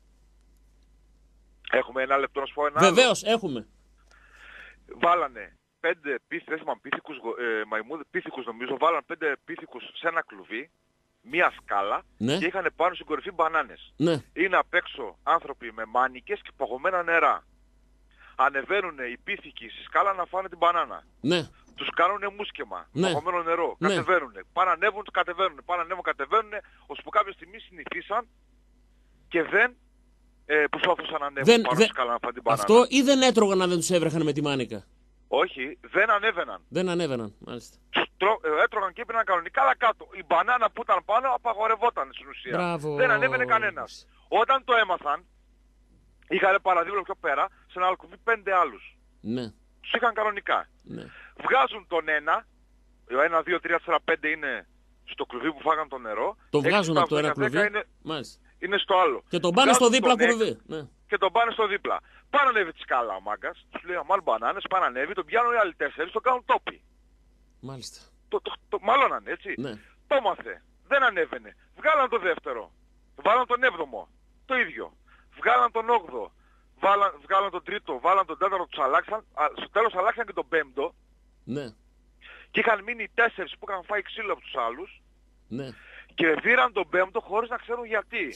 Έχουμε ένα λεπτό να σου πω ένα άλλο. Βεβαίως, έχουμε. Βάλανε πέντε πίθηκους, δεν θυμάμαι, πίθηκους, ε, μαϊμούδες, πίθηκους νομίζω, βάλανε πέντε πίθηκους σε ένα κλουβί μία σκάλα Ναι. και είχαν πάνω στην κορυφή μπανάνες. Ναι. Είναι απ' έξω άνθρωποι με μάνικες και παγωμένα νερά. Ανεβαίνουν οι πίθηκοι στη σκάλα να φάνε την μπανάνα. Ναι. Τους κάνουνε μουσκεμα, Ναι. παγωμένο νερό. Ναι. Κατεβαίνουν. Πάνε ανέβουν, κατεβαίνουν. Πάνε ανέβουν, κατεβαίνουν. Ώσπου κάποια στιγμή συνηθίσαν και δεν ε, προσπαθούσαν να ανέβουν Δεν, πάνω δεν- στη σκάλα να φάνε την μπανάνα. Αυτό ή δεν έτρωγαν να δεν τους έβρεχαν με τη μάνικα. Όχι, δεν ανέβαιναν. Δεν ανέβαιναν, μάλιστα. Τους τρο... ε, έτρωγαν και έπαιρναν κανονικά, αλλά κάτω. Η μπανάνα που ήταν πάνω απαγορευόταν στην ουσία. Μπράβο. Δεν ανέβαινε κανένας. Όταν το έμαθαν, είχαν παραδείγμα πιο πέρα, σε ένα άλλο κουβί πέντε άλλους. Ναι, Τους είχαν κανονικά. ναι. Βγάζουν τον ένα, ένα, δύο, τρία, τέσσερα, πέντε είναι στο κλουβί που φάγαν το νερό. Το έξι, βγάζουν επτά, από το ένα δέκα, δέκα κλουβί. Είναι, Μάλιστα. είναι στο άλλο. Και τον πάνε στο Βγάζουν δίπλα τον έξι κλουβί. Ναι. Και τον πάνε στο δίπλα. Πάνε ανέβει τη σκάλα ο μάγκας, τους λέει αμάν μπανάνες, πάνε ανέβει, τον πιάνουν οι άλλοι τέσσερις, τον κάνουν τόπι. Μάλιστα. Το, το, το, μάλλον έτσι. Ναι. Το μάθε. Δεν ανέβαινε. Βγάλαν το δεύτερο. Βάλαν τον έβδομο. Το ίδιο. Βγάλαν τον όγδοο. Βάλαν, βγάλαν τον τρίτο. Βάλαν τον τέταρτο. Τους αλλάξαν. Α, στο τέλος αλλάξαν και τον πέμπτο. Ναι. Και είχαν μείνει οι τέσσερις που είχαν φάει ξύλο από τους άλλους. Ναι. Και δίραν τον πέμπτο χωρίς να ξέρουν γιατί.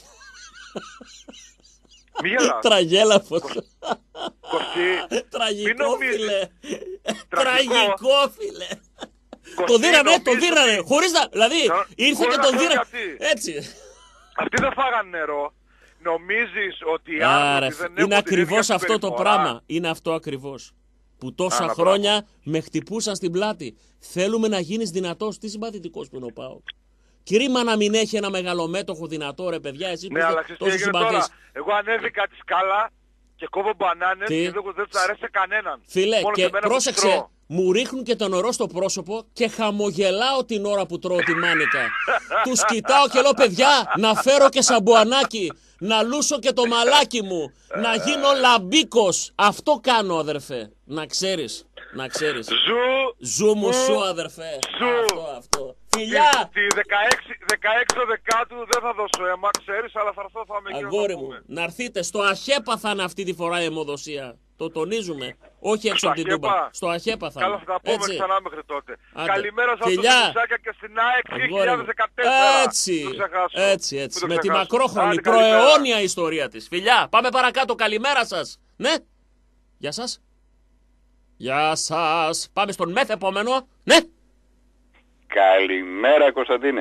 Μη γελάς. Τραγέλαφος. Κωστή. Μην Τραγικό, νομίζεις. φίλε. Τραγικό. Τραγικό, φίλε. Κωστή, Το δίρανε, το νομίζεις δίρανε. ότι- Χωρίς να. Δηλαδή, Να- ήρθε χωρίς και να τον ξέρουν δίρανε. γιατί. Έτσι. Αυτοί δεν φάγαν νερό. Νομίζεις ότι οι άνθρωποι Άρα, δεν έχουν είναι την ακριβώς ίδια αυτό το συμπεριφορά. πράγμα. Είναι αυτό ακριβώς. Που τόσα Άρα, χρόνια με χτυπούσαν στην πλάτη. Θέλουμε να γίνεις δυνατός. Τι συμπαθητικός που είναι ο ΠΑΟΚ. Κρίμα να μην έχει ένα μεγαλομέτωχο δυνατό, ρε παιδιά. Εσύ που Ναι, αλλά είσαι ξέρεις τι τόσο έγινε τώρα. συμπαθής. Εγώ ανέβηκα τη σκάλα και κόβω μπανάνες Τι? και δεν, δεν τους αρέσει σε κανέναν. Φίλε, Μόνο και σε μένα που πρόσεξε, τρώω. μου ρίχνουν και το νερό στο πρόσωπο και χαμογελάω την ώρα που τρώω τη μάνικα. Τους κοιτάω και λέω, παιδιά, να φέρω και σαμπουανάκι, να λούσω και το μαλάκι μου, να γίνω λαμπίκος. Αυτό κάνω, αδερφέ. Να ξέρεις, να ξέρεις. Ζου, Ζου μου σου, αδερφέ. Ζου. Αυτό, αυτό. Φιλιά! τη δεκαέξι, δεκαέξι Δεκάτου δεν θα δώσω αίμα, ξέρεις, αλλά θα έρθω, θα με εκεί να το Αγόρι μου, πούμε. να έρθείτε. Στο αχέπα θα είναι αυτή τη φορά η αιμοδοσία. Το τονίζουμε. Όχι έξω Στο από την Αχέπα. Τούμπα. Στο αχέπα θα Καλά, είναι. θα τα πούμε Έτσι. ξανά μέχρι τότε. Άντε. Καλημέρα σε αυτούς Φιλιά. τους μουσάκια και στην ΑΕΚ Αγόρι δύο χιλιάδες μου. δεκατέσσερα. Έτσι, Μην το ξεχάσω. έτσι, Μην έτσι. το Με τη ξεχάσω. μακρόχρονη, Άντε, καλημέρα. προαιώνια ιστορία της. Φιλιά, πάμε παρακάτω. Καλημέρα σας. Ναι. Γεια σας. Γεια σας. Πάμε στον μεθ επόμενο. Ναι. Καλημέρα Κωνσταντίνε.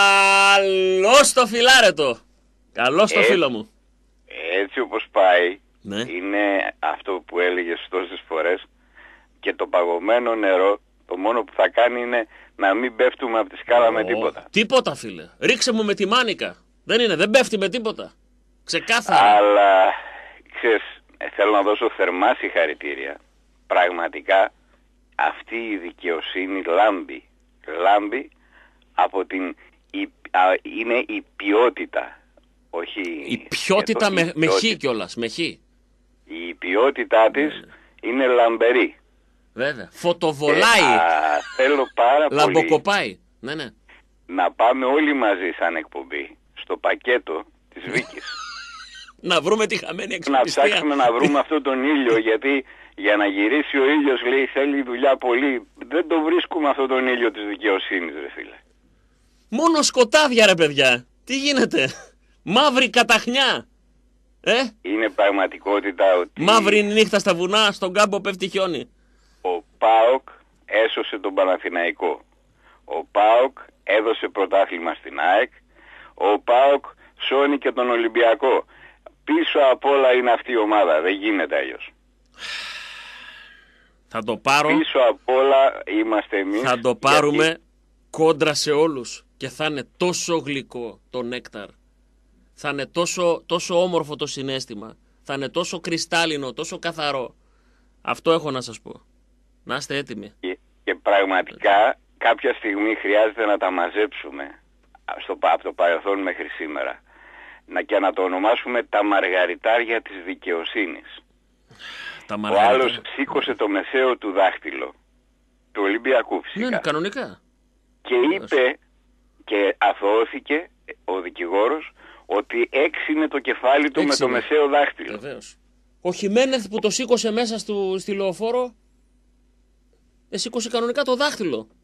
Καλώς το φιλάρετο. Καλώς το Ε. φίλο μου. Έτσι όπως πάει Ναι. είναι αυτό που έλεγες τόσες φορές και το παγωμένο νερό το μόνο που θα κάνει είναι να μην πέφτουμε από τη σκάλα με Ω, τίποτα. Τίποτα, φίλε. Ρίξε μου με τη μάνικα. Δεν είναι, δεν πέφτει με τίποτα. Ξεκάθαρα. Αλλά ξέρεις, ε, θέλω να δώσω θερμά συγχαρητήρια. Πραγματικά αυτή η δικαιοσύνη λάμπει. Λάμπει από την... η- α, είναι η ποιότητα. Όχι Η ποιότητα και το- η με, με χ ποιότητα. κιόλας, με χ. Η ποιότητά της είναι λαμπερή. Βέβαια. Φωτοβολάει. Ε, α, θέλω πάρα πολύ Λαμποκοπάει. Ναι, ναι. να πάμε όλοι μαζί σαν εκπομπή στο πακέτο της Βίκης. Να βρούμε τη χαμένη Να αξιοπιστία. ψάξουμε να βρούμε αυτόν τον ήλιο, γιατί για να γυρίσει ο ήλιος, λέει, θέλει δουλειά πολύ. Δεν το βρίσκουμε αυτόν τον ήλιο της δικαιοσύνης, ρε φίλε. Μόνο σκοτάδια, ρε παιδιά. Τι γίνεται. Μαύρη καταχνιά. Ε, Είναι πραγματικότητα ότι μαύρη νύχτα στα βουνά, στον κάμπο πέφτει χιόνι. ο ΠΑΟΚ έσωσε τον Παναθηναϊκό. Ο ΠΑΟΚ έδωσε πρωτάθλημα στην ΑΕΚ. Ο ΠΑΟΚ σώνει και τον Ολυμπιακό. Πίσω απ' όλα είναι αυτή η ομάδα. Δεν γίνεται αλλιώς. Θα το πάρω, Πίσω απ' όλα είμαστε εμείς. θα το πάρουμε γιατί κόντρα σε όλους. Και θα είναι τόσο γλυκό το νέκταρ. Θα είναι τόσο, τόσο όμορφο το συναίσθημα. Θα είναι τόσο κρυστάλλινο, τόσο καθαρό. Αυτό έχω να σας πω. Να είστε έτοιμοι. Και, και πραγματικά κάποια στιγμή χρειάζεται να τα μαζέψουμε στο, από το παρελθόν μέχρι σήμερα. Να, και να το ονομάσουμε τα μαργαριτάρια της δικαιοσύνης. Τα Ο μαργαριτάρια. άλλος σήκωσε το μεσαίο του δάχτυλο του Ολυμπιακού φυσικά. Ναι, ναι, κανονικά. Και είπε και αθωώθηκε ο δικηγόρος ότι έξινε το κεφάλι του Έξινε. με το μεσαίο δάχτυλο. Βεβαίως. Ο Χιμένεθ που το σήκωσε μέσα στο, στη λεωφόρο, ε, σήκωσε κανονικά το δάχτυλο.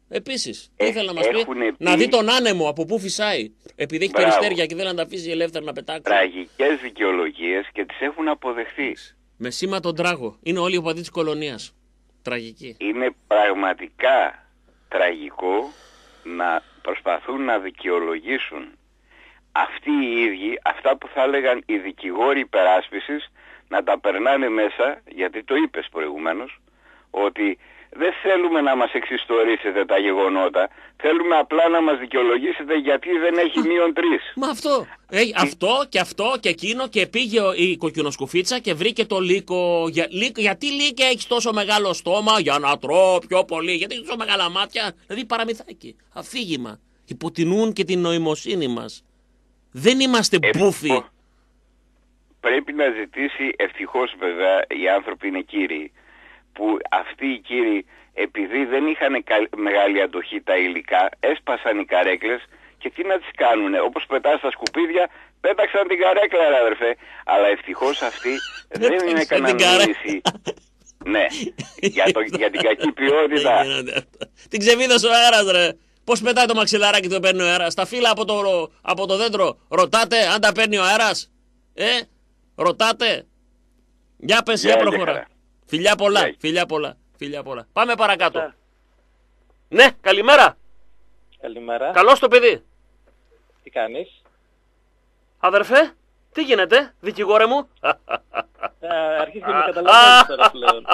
Επίσης, τι ήθελε να μας πει, πει... να δει τον άνεμο από πού φυσάει. Επειδή έχει Μπράβο. περιστέρια και δεν να τα αφήσει ελεύθερα να πετάξει. Τραγικές δικαιολογίες και τις έχουν αποδεχθεί. Με σήμα τον τράγο. Είναι όλοι οι οπαδοί της κολονίας. Τραγική. Είναι πραγματικά τραγικό να προσπαθούν να δικαιολογήσουν αυτοί οι ίδιοι, αυτά που θα έλεγαν οι δικηγόροι υπεράσπισης, να τα περνάνε μέσα, γιατί το είπες προηγουμένως, ότι δεν θέλουμε να μας εξιστορήσετε τα γεγονότα, θέλουμε απλά να μας δικαιολογήσετε γιατί δεν έχει μείον τρεις. Μα αυτό, ε, αυτό και αυτό και εκείνο, και πήγε η κοκκινοσκουφίτσα και βρήκε το λύκο. Για, λύκο γιατί λύκο έχεις τόσο μεγάλο στόμα? Για να τρώω πιο πολύ. Γιατί έχεις τόσο μεγάλα μάτια? Δηλαδή παραμυθάκι, αφήγημα. Υποτιμούν και την νοημοσύνη μας. Δεν είμαστε Ε, μπούφοι. Πρέπει να ζητήσει, ευτυχώς βέβαια οι άνθρωποι είναι κύριοι, που αυτοί οι κύριοι, επειδή δεν είχαν μεγάλη αντοχή τα υλικά, έσπασαν οι καρέκλες και τι να τις κάνουνε? Όπως πετάς τα σκουπίδια, πέταξαν την καρέκλα, ρε αδερφέ. Αλλά ευτυχώς αυτοί δεν είναι κανένα μήνυση. Ναι, για, το, για την κακή ποιότητα. Την ξεβίδωσε ο αέρας, ρε. Πώς πετάει το μαξιλαράκι το παίρνει ο αέρας? Τα φύλλα από το, από το δέντρο ρωτάτε αν τα παίρνει ο αέρας? Ε, ρωτάτε? Για πες, για προχωρά. Φιλιά πολλά, yeah. φιλιά πολλά, φιλιά πολλά. Πάμε παρακάτω. Yeah. Ναι, καλημέρα. Καλημέρα. Καλώς το παιδί. Τι κάνεις? Αδερφέ, τι γίνεται, δικηγόρε μου? Ε, αρχίζει και με καταλαβαίνεις τώρα πλέον.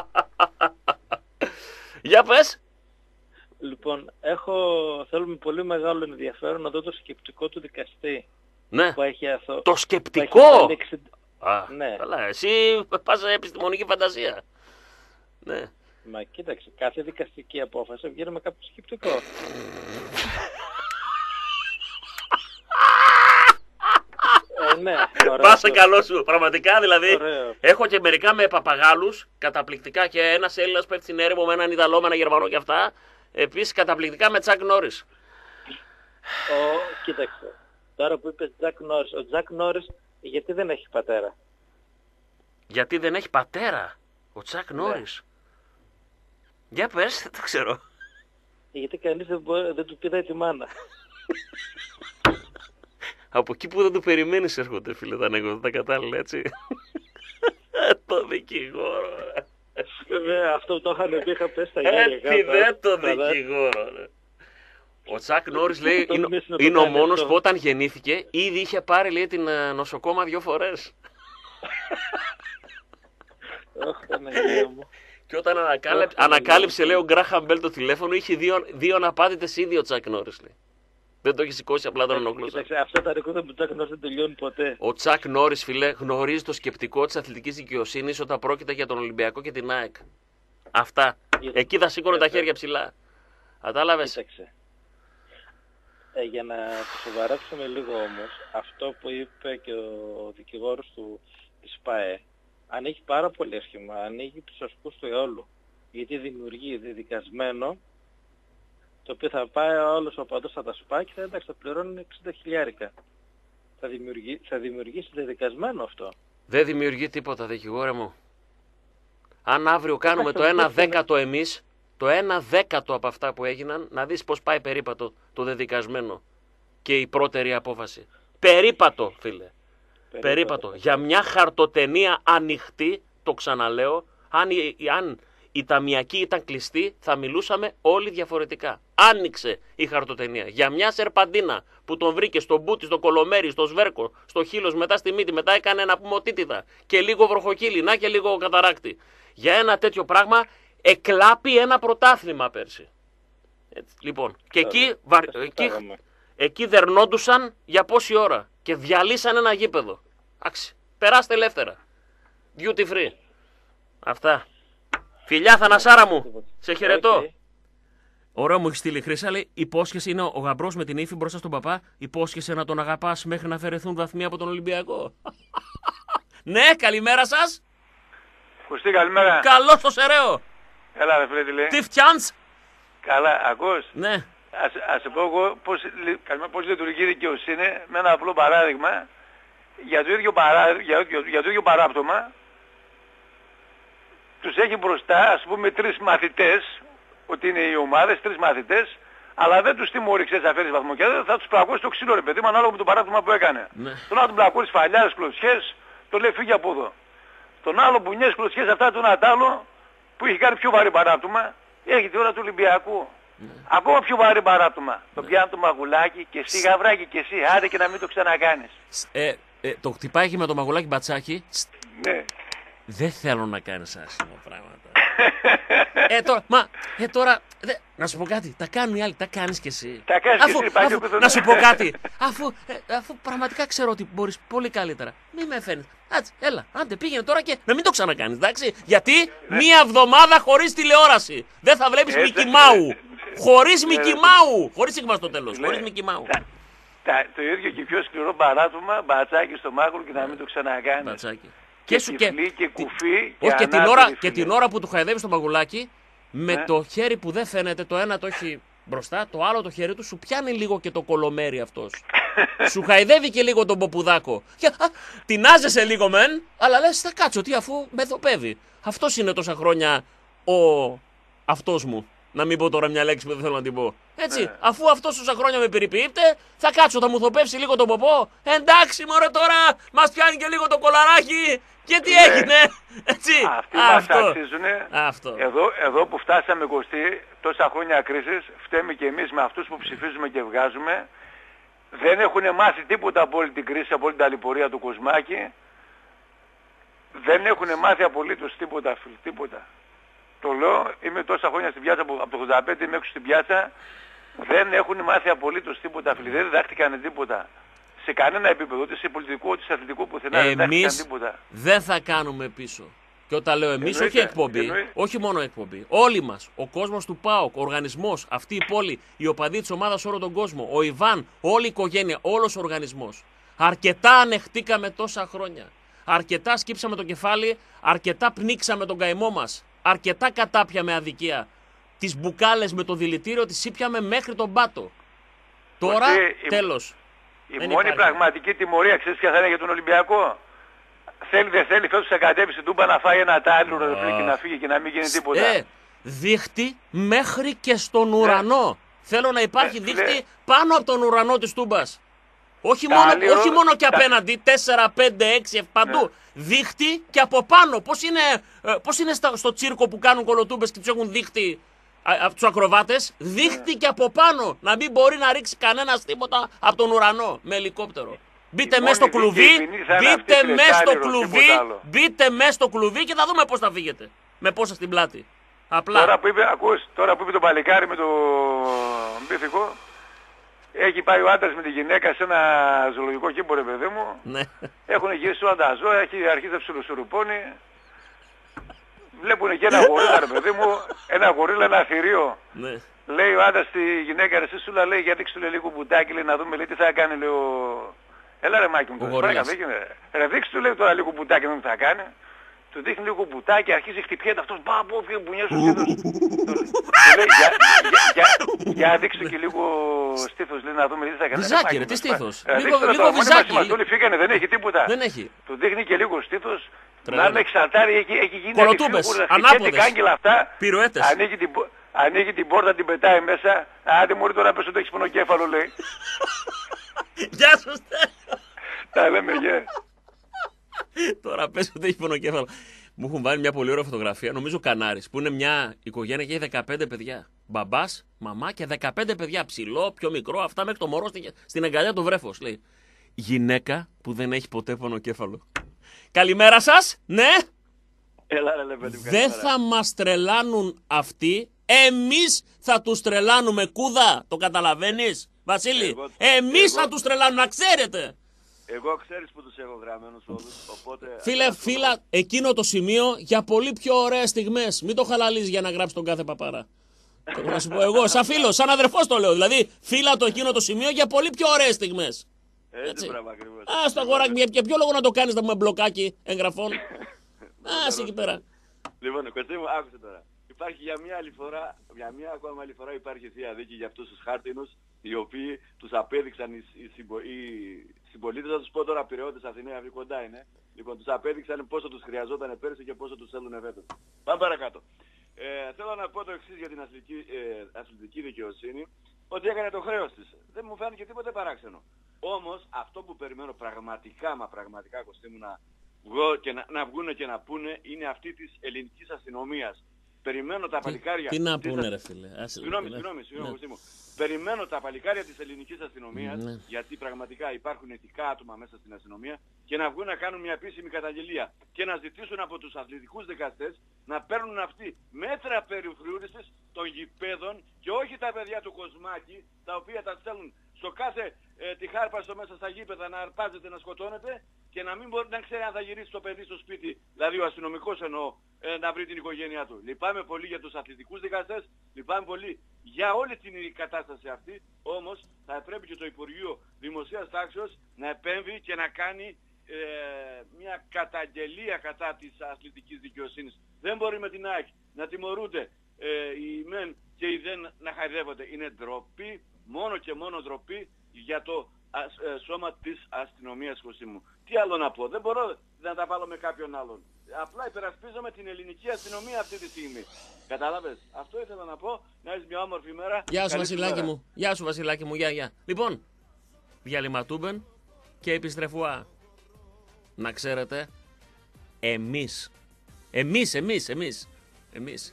Για πες. Λοιπόν, έχω, θέλω με πολύ μεγάλο ενδιαφέρον να δω το σκεπτικό του δικαστή. Ναι, που έχει αθω... το σκεπτικό. Που έχει Α, ναι. Καλά, εσύ πας επιστημονική φαντασία. Ναι. Μα κοίταξε, κάθε δικαστική απόφαση βγαίνει με κάποιο σκεπτικό. ε, ναι, πάσε καλό σου, πραγματικά δηλαδή. Ωραίο. Έχω και μερικά με παπαγάλους, καταπληκτικά, και ένας Έλληνας πέφτει στην έρημο με έναν Ιταλό, με ένα Γερμανό και αυτά. Επίσης καταπληκτικά με Τσακ Νόρις. Ο, κοίταξε, τώρα που είπες Τζακ Νόρις, ο Τζακ Νόρις γιατί δεν έχει πατέρα? Γιατί δεν έχει πατέρα ο Τσακ Νόρις? Ναι. Για πες, δεν το ξέρω. Γιατί κανείς δεν, μπορεί, δεν του πηδάει τη μάνα. Από εκεί που δεν το περιμένεις έρχονται, φίλε, τα ανέκδοτα κατάλληλα, έτσι. Το δικηγόρο. Βέβαια, αυτό το είχαν πει, είχα πέσει στα γέρια. Έτσι δεν το δικηγόρο, ρε. Ο Τσακ Νόρις λέει είναι, είναι ο μόνος που όταν γεννήθηκε ήδη είχε πάρει, λέει, την uh, νοσοκόμα δύο φορές. Όχι, Παναγία μου. Και όταν ανακάλυψε, ανακάλυψε λέει, ο Γκράχαμ Μπέλ το τηλέφωνο, είχε δύο, δύο αναπάτητες ήδη ο Τσακ Νόρις, λέει. Δεν το έχει σηκώσει, απλά τον ενοχλούσε. Αυτά τα ρεκόρδα του Τσακ Νόρις δεν τελειώνουν ποτέ. Ο Τσακ Νόρις, φίλε, γνωρίζει το σκεπτικό της αθλητικής δικαιοσύνης όταν πρόκειται για τον Ολυμπιακό και την ΑΕΚ. Αυτά. Γιατί... Εκεί θα σήκωνε τα χέρια ψηλά. Κατάλαβες. Ε, για να το σοβαρέψουμε λίγο όμως, αυτό που είπε και ο δικηγόρος του της ΠΑΕ ανοίγει πάρα πολύ άσχημα, ανοίγει τους ασκούς του αιώλου. Γιατί δημιουργεί δεδικασμένο, το οποίο θα πάει όλος ο παντός θα τα σπάει και θα, εντάξει, θα πληρώνουν εξήντα χιλιάρικα. Θα, δημιουργεί, θα δημιουργήσει δεδικασμένο αυτό. Δεν δημιουργεί τίποτα, δικηγόρε μου. Αν αύριο κάνουμε το ένα δέκατο εμείς, το ένα δέκατο από αυτά που έγιναν, να δεις πώς πάει περίπατο το δεδικασμένο και η πρώτερη απόφαση. Περίπατο, φίλε. Περίπατο. περίπατο. Για μια χαρτοτενία ανοιχτή, το ξαναλέω, αν η, αν η ταμιακή ήταν κλειστή, θα μιλούσαμε όλοι διαφορετικά. Άνοιξε η χαρτοτενία. Για μια σερπαντίνα που τον βρήκε στο μπούτι, στο κολομέρι, στο σβέρκο, στο χείλος, μετά στη μύτη, μετά έκανε να πούμε οτίτιδα και λίγο βροχοκύλι, να και λίγο καταράκτη. Για ένα τέτοιο πράγμα εκλάπει ένα πρωτάθλημα πέρσι. Έτσι, λοιπόν, και εκεί, βα... εκεί, εκεί δερνόντουσαν για πόση ώρα και διαλύσαν ένα γήπεδο. Άξι, περάστε ελεύθερα. Duty free. Αυτά. Φιλιά, Θανασάρα μου, σε χαιρετώ. Okay. Ωραίο μου έχει στείλει Χρύσα, λέει, υπόσχεση είναι ο γαμπρός με την ύφη μπροστά στον παπά, υπόσχεσαι να τον αγαπάς μέχρι να αφαιρεθούν βαθμοί από τον Ολυμπιακό. Ναι, καλημέρα σας. Κωστή, καλημέρα. Καλώς το σεραίο. Έλα ρε φίλε, τι λέει. Τι φτιάνς. Καλά, ακούς. Ναι. Ας, ας πω εγώ πώς, πώς λειτουργεί η δικαιοσύνη με ένα απλό παράδειγμα. Για το ίδιο, παρά, για, για, για το ίδιο παράπτωμα τους έχει μπροστά, ας πούμε, τρεις μαθητές, ότι είναι οι ομάδες, τρεις μαθητές, αλλά δεν τους τιμωρήξες να φέρεις βαθμό και δεν θα τους πλακώσεις το ξύλο ρε παιδί μου ανάλογα με το παράδειγμα που έκανε. Ναι. Τον άλλο τον πλακώσεις φαλιάρες, κλωτσιές, το λέει φύγει από εδώ. Τον άλλο που νιές κλωτσιές αυτά του Νατάλου που είχε κάνει πιο βαρύ παράπτωμα, έρχεται η ώρα του Ολυμπιακού. Ναι. Ακόμα πιο βαρύ παράπτωμα. Ναι. Το πιάνει το μαγουλάκι και εσύ γαβράκι και εσύ, άντε και να μην το ξανακάνεις. Ε, ε, το χτυπάκι με το μαγουλάκι μπατσάκι. Ναι. Δεν θέλω να κάνεις άσχημα πράγματα. ε, τώρα, μα, ε, τώρα, δε, να σου πω κάτι, τα κάνουν οι άλλοι, τα κάνεις κι εσύ. Τα κάνεις αφού, κι εσύ, αφού, να σου πω κάτι, αφού, ε, αφού πραγματικά ξέρω ότι μπορείς πολύ καλύτερα, μην με φαίνεις. Άτσε, έλα, άντε πήγαινε τώρα και να μην το ξανακάνεις, εντάξει. Γιατί ναι. μία εβδομάδα χωρίς τηλεόραση. Δεν θα βλέπεις Μικι Μάου. Χωρίς Μικι Μάου. Χωρίς σίγμα στο τέλος, χωρίς Μικι Μάου. Το ίδιο και πιο σκληρό παράτομα, μπατσάκι στο μάγουλο και να μην το ξανακάνεις. Μπατσάκι. Και, και, τυφλή, και κουφί και, και, και, την ώρα, και την ώρα που του χαϊδεύεις το μαγουλάκι, με ναι. το χέρι που δεν φαίνεται, το ένα το έχει μπροστά, το άλλο το χέρι του σου πιάνει λίγο και το κολομέρι αυτός. Σου χαϊδεύει και λίγο τον ποπουδάκο. Και, α, τεινάζεσαι λίγο μεν, αλλά λες θα κάτσω τι αφού με δοπεύει. Αυτός είναι τόσα χρόνια ο αυτός μου. Να μην πω τώρα μια λέξη που δεν θέλω να την πω. Έτσι, ναι. Αφού αυτός τόσα χρόνια με περιποιείται, θα κάτσω, θα μου θοπεύσει λίγο τον ποπό. Εντάξει μωρέ τώρα, μας πιάνει και λίγο το κολαράκι. Και τι ναι. έγινε, έτσι. Αυτοί μας αξίζουνε. Αυτό. Εδώ, εδώ που φτάσαμε Κωστή, τόσα χρόνια κρίσης, φταίμε και εμείς με αυτούς που ψηφίζουμε και βγάζουμε. Δεν έχουν μάθει τίποτα από όλη την κρίση, από όλη την ταλαιπωρία του Κοσμάκη. Δεν έχουν μάθει απολύτως τίποτα, τίποτα. Το λέω, είμαι τόσα χρόνια στην πιάτσα, από το ογδόντα πέντε είμαι έξω στην πιάτσα. Δεν έχουν μάθει απολύτως τίποτα, φίλοι. Δεν διδάχτηκαν τίποτα. Σε κανένα επίπεδο, ούτε σε πολιτικό, ούτε σε αθλητικό πουθενά. Δεν διδάχτηκαν τίποτα. Δεν θα κάνουμε πίσω. Και όταν λέω εμείς, όχι εκπομπή, εννοεί. όχι μόνο εκπομπή. Όλοι μας, ο κόσμος του ΠΑΟΚ, ο οργανισμός, αυτή η πόλη, οι οπαδοί της ομάδας όλο τον κόσμο, ο Ιβάν, όλη η οικογένεια, όλος ο οργανισμός. Αρκετά ανεχτήκαμε τόσα χρόνια. Αρκετά σκύψαμε το κεφάλι, αρκετά πνίξαμε τον καημό μας. Αρκετά κατάπιαμε αδικία. Τις μπουκάλες με το δηλητήριο τις ήπιαμε μέχρι τον πάτο. Τώρα, Ότι τέλος. Η, η μόνη υπάρχει. Πραγματική τιμωρία, ξέρεις ποια θα είναι για τον Ολυμπιακό. Θέλει δεν θέλει, φέτος θα κατέβει στην Τούμπα να φάει ένα τάλιρο oh. και να φύγει και να μην γίνει τίποτα. Ε, δίχτυ μέχρι και στον ουρανό. Ναι. Θέλω να υπάρχει ναι, δίχτυ ναι. πάνω από τον ουρανό της Τούμπας. Όχι μόνο, όχι μόνο και απέναντι, τέσσερα, πέντε, έξι, παντού. Ναι. Δίχτυ και από πάνω. Πώς είναι, πώς είναι στα, στο τσίρκο που κάνουν κολοτούμπες και τους έχουν δίχτυ από τους ακροβάτες. Δίχτυ ναι. και από πάνω. Να μην μπορεί να ρίξει κανένας τίποτα από τον ουρανό με ελικόπτερο. Μπείτε μέσα στο κλουβί, μπείτε μέσα στο κλουβί, μπείτε μέσα στο κλουβί και θα δούμε πώς θα φύγετε. Με πόσα στην πλάτη. Απλά. Τώρα που είπε, ακούς, τώρα που είπε το παλικάρι με το μπίφικο, έχει πάει ο άντρας με τη γυναίκα σε ένα ζωολογικό κήπο ρε παιδί μου. Ναι. Έχουν γυρίσει όλα τα ζώα, έχει αρχίσει να ψιλοσουρουπώνει. Βλέπουν και ένα γορίλα ρε παιδί μου, ένα γορίλα, ένα θηρίο. Ναι. Λέει ο άντρας στη γυναίκα ρε Σίσουλα, λέει για δείξου του λίγο μπουτάκι, λέει να δούμε λέει, τι θα κάνει λέει ο... Έλα ρε Μάκη μου, ρε δείξου του λέει τώρα λίγο μπουτάκι να τι θα κάνει. Του δείχνει λίγο μπουτάκι, αρχίζει χτυπιέται αυτός, μπα πω φύγει μπουνιές ο στήθος. Του λέει για δείξου και λίγο στήθος, λέει να δούμε τι θα κάνει. Βυζάκι ρε, τι στήθος. Λίγο βυζάκι. Όλοι φύγανε, δεν έχει τίποτα. Δεν έχει. Του δείχνει και λίγο στήθος. Να με εξαρτάρει, έχει γίνει κολοτούμπες, ανάποδες, πυροέτες. Ανοίγει την πόρτα, την πετάει μέσα. Άντε μωρί τώρα πες ότι έχεις πονοκέφαλο λέει. Γεια σου Στέλιο. Τα λέμε γεια. Τώρα πες ότι έχει πονοκέφαλο. Μου έχουν βάλει μια πολύ ωραία φωτογραφία, νομίζω Κανάρης, που είναι μια οικογένεια και έχει δεκαπέντε παιδιά. Μπαμπάς, μαμά και δεκαπέντε παιδιά. Ψηλό, πιο μικρό, αυτά μέχρι το μωρό στην αγκαλιά του βρέφος. Λέει. Γυναίκα που δεν έχει ποτέ πονοκέφαλο. Καλημέρα σας, ναι. Έλα, ρε, παιδί, δεν θα μας τρελάνουν αυτοί, εμείς θα τους τρελάνουμε κούδα, το καταλαβαίνεις Βασίλη, εγώ, εμείς εγώ, θα τους τρελάνουμε, να ξέρετε. Εγώ ξέρεις που τους έχω γραμμένους όλους, οπότε... Φίλε, φίλα, εκείνο το σημείο για πολύ πιο ωραίες στιγμές, μην το χαλαλείς για να γράψεις τον κάθε παπάρα. Να σου πω εγώ, σαν φίλος, σαν αδερφός το λέω, δηλαδή φίλα το εκείνο το σημείο για πολύ πιο ωραίες στιγμές. Έτσι, πράγμα ακριβώς. Ας το αγοράκι, για ποιο λόγο να το κάνεις να πούμε μπλοκάκι εγγραφών. Ας εκεί πέρα. Λοιπόν, Κωστή μου, άκουσε τώρα. Υπάρχει για μια άλλη φορά, για μια ακόμα άλλη φορά υπάρχει θεία δίκη για αυτούς τους χάρτινους, οι οποίοι τους απέδειξαν οι, οι, συμπο, οι συμπολίτες, θα τους πω τώρα Πειραιώτες, Αθηναίοι, αυτοί κοντά είναι. Λοιπόν, τους απέδειξαν πόσο τους χρειαζόταν πέρσι και πόσο τους θέλουν φέτος. Πάμε παρακάτω. Ε, θέλω να πω το εξής για την αθλητική, ε, αθλητική δικαιοσύνη, ότι έκανε το χρέος της. Δεν μου φάνηκε τίποτε παράξενο. Όμως αυτό που περιμένω πραγματικά, μα πραγματικά Κωστή μου, να, βγω και να, να βγούνε και να πούνε, είναι αυτή της ελληνικής αστυνομίας. Περιμένω τα παλικάρια... Τι να πούνε ρε φίλε. Συγγνώμη, συγγνώμη, συγγνώμη Κωστή μου. Περιμένω τα παλικάρια της ελληνικής αστυνομίας, ναι. γιατί πραγματικά υπάρχουν ηθικά άτομα μέσα στην αστυνομία, και να βγουν να κάνουν μια επίσημη καταγγελία και να ζητήσουν από τους αθλητικούς δικαστές να παίρνουν αυτοί μέτρα περιφρούρησης των γηπέδων και όχι τα παιδιά του Κοσμάκη, τα οποία τα στέλνουν στο κάθε ε, τη χάρπα στο μέσα στα γήπεδα να αρπάζεται, να σκοτώνεται και να μην μπορεί να ξέρει αν θα γυρίσει το παιδί στο σπίτι, δηλαδή ο αστυνομικός εννοώ, ε, να βρει την οικογένειά του. Λυπάμαι πολύ για τους αθλητικούς δικαστές, λυπάμαι πολύ για όλη την κατάσταση αυτή, όμως θα πρέπει και το Υπουργείο Δημοσίας Τάξεως να επέμβει και να κάνει ε, μια καταγγελία κατά της αθλητικής δικαιοσύνης. Δεν μπορεί με την ΑΕΚ να τιμωρούνται ε, οι μεν και οι δεν να χαϊδεύονται. Είναι ντροπή, μόνο και μόνο ντροπή για το α, ε, σώμα της αστυνομίας, Κωστή μου. Τι άλλο να πω, δεν μπορώ να τα βάλω με κάποιον άλλον. Απλά υπερασπίζομαι την ελληνική αστυνομία αυτή τη στιγμή. Κατάλαβες, αυτό ήθελα να πω, να έχεις μια όμορφη μέρα. Γεια σου Βασιλάκη μου, γεια σου Βασιλάκη μου, γεια γεια. Λοιπόν, διαλυματούμπεν και επιστρεφουά. Να ξέρετε, εμείς, εμείς, εμείς, εμείς, εμείς,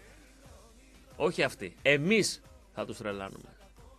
όχι αυτοί, εμείς θα τους τρελάνουμε.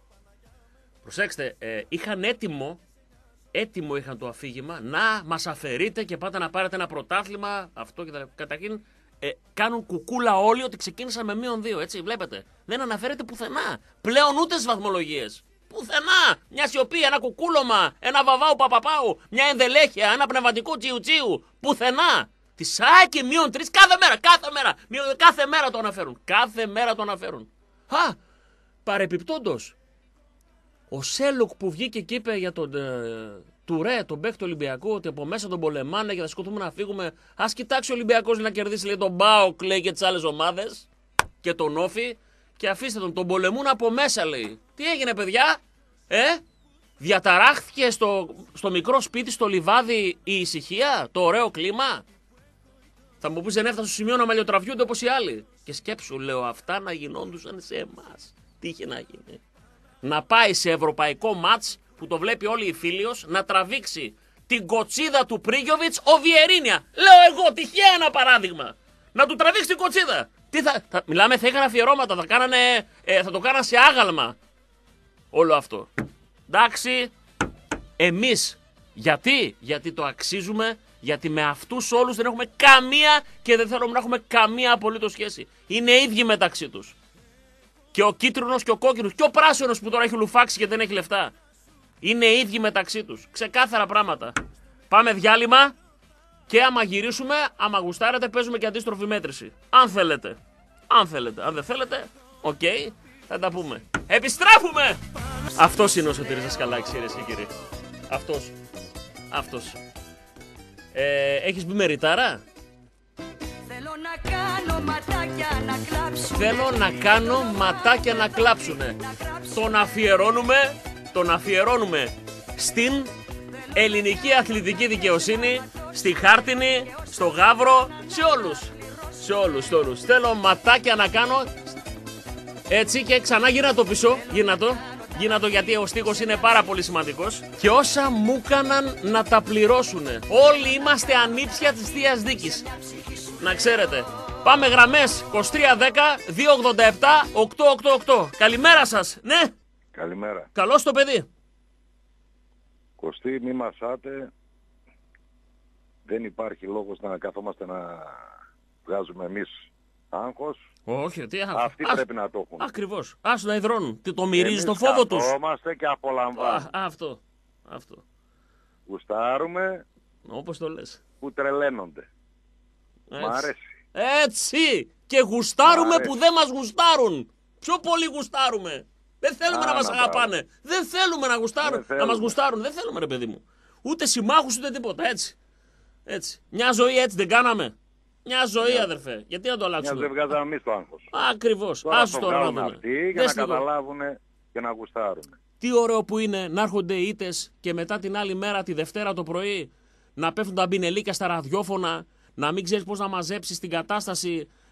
Προσέξτε, ε, είχαν έτοιμο, έτοιμο είχαν το αφήγημα, να μας αφαιρείτε και πάτε να πάρετε ένα πρωτάθλημα, αυτό και τα καταρχήν, ε, κάνουν κουκούλα όλοι ότι ξεκίνησαν με μείον δύο, έτσι, βλέπετε. Δεν αναφέρεται πουθενά, πλέον ούτε στις βαθμολογίες. Πουθενά! Μια σιωπή, ένα κουκούλωμα, ένα βαβάου παπαπάου, μια ενδελέχεια, ένα πνευματικό τσιουτσίου. Πουθενά! Τη ΣΑΕΚΙ μείον τρεις κάθε μέρα, κάθε μέρα, μείον, κάθε μέρα το αναφέρουν. Κάθε μέρα το αναφέρουν. Α! Παρεπιπτόντως, ο Σέλουκ που βγήκε και είπε για τον ε, Τουρέ, τον παίκτη του Ολυμπιακού, ότι από μέσα τον πολεμάνε και θα σκοτούμε να φύγουμε. Ας κοιτάξει ο Ολυμπιακός να κερδίσει, λέει, τον Μπάοκ, λέει, και τις άλλες ομάδες και τον Όφι. Και αφήστε τον, τον πολεμούν από μέσα, λέει. Τι έγινε, παιδιά, ε? Διαταράχθηκε στο, στο μικρό σπίτι, στο λιβάδι, η ησυχία, το ωραίο κλίμα. Θα μου πεις, δεν έφτασε στο σημείο να μαλλιοτραβιούνται όπως οι άλλοι. Και σκέψου, λέω, αυτά να γινόντουσαν σε εμάς. Τι είχε να γίνει? Να πάει σε ευρωπαϊκό μάτς που το βλέπει όλη η Φίλιος, να τραβήξει την κοτσίδα του Πρίγιοβιτς ο Βιερίνια. Λέω εγώ, τυχαία ένα παράδειγμα. Να του τραβήξει την κοτσίδα. Τι θα, θα, μιλάμε, θα είχαν αφιερώματα, θα, κάνανε, ε, θα το κάναν σε άγαλμα όλο αυτό. Εντάξει, εμείς, γιατί, γιατί το αξίζουμε, γιατί με αυτούς όλους δεν έχουμε καμία και δεν θέλουμε να έχουμε καμία απολύτως σχέση. Είναι ίδιοι μεταξύ τους. Και ο κίτρινος και ο κόκκινος και ο πράσινος που τώρα έχει λουφάξει και δεν έχει λεφτά. Είναι ίδιοι μεταξύ τους. Ξεκάθαρα πράγματα. Πάμε διάλειμμα. Και άμα γυρίσουμε, άμα γουστάρετε, παίζουμε και αντίστροφη μέτρηση. Αν θέλετε. Αν θέλετε. Αν δεν θέλετε, οκ, okay, θα τα πούμε. Επιστρέφουμε! Αυτός είναι ο Σωτήρης Δασκαλάκης, κυρίες και κύριοι. Αυτός. Αυτός. Ε, έχεις μπει με ρητάρα? Θέλω να κάνω ματάκια να κλάψουνε. Θέλω να κάνω ματάκια να κλάψουνε. Τον αφιερώνουμε, τον αφιερώνουμε στην ελληνική αθλητική δικαιοσύνη, στη Χάρτινη, στο Γαύρο, σε όλους. Σε όλους, σε όλους. Θέλω ματάκια να κάνω. Έτσι και ξανά γύρνα το πίσω. Γύρνα το. Γύρνα το, γιατί ο στίχος είναι πάρα πολύ σημαντικός. Και όσα μου έκαναν να τα πληρώσουνε. Όλοι είμαστε ανήψια της Θείας Δίκης. Να ξέρετε. Πάμε γραμμές είκοσι τρία δέκα δύο ογδόντα επτά οκτακόσια ογδόντα οκτώ. Καλημέρα σας. Ναι. Καλημέρα. Καλώς το παιδί. Κωστή, μη μασάτε. Δεν υπάρχει λόγος να καθόμαστε να βγάζουμε εμείς άγχος. Όχι, τι άγχος. Αυτοί Ας... πρέπει να το έχουν. Ακριβώς. Ας να υδρώνουν. Τι το μυρίζει το φόβο τους. Καθόμαστε και απολαμβάνουμε. Α, αυτό. Αυτό. Γουστάρουμε. Όπως το λες. Που τρελαίνονται. Έτσι. Μ' αρέσει. Έτσι. Και γουστάρουμε που δεν μας γουστάρουν. Πιο πολύ γουστάρουμε. Δεν θέλουμε Α, να μας αγαπάνε. Πάω. Δεν θέλουμε να γουστάρουν. Να μας γουστάρουν. Δεν θέλουμε, ρε παιδί μου. Ούτε συμμάχους ούτε τίποτα. Έτσι. Έτσι. Μια ζωή έτσι δεν κάναμε. Μια ζωή, yeah. αδερφέ. Γιατί να το αλλάξουμε? Μια δεν βγάζαμε εμείς το άγχος. Ακριβώς. Άσου τώρα να δούμε. Αυτοί για να καταλάβουν και να γουστάρουν. Τι ωραίο που είναι να έρχονται οι ήττες και μετά την άλλη μέρα, τη Δευτέρα το πρωί, να πέφτουν τα μπινελίκια στα ραδιόφωνα, να μην ξέρεις πώς να μαζέψεις την κατάσταση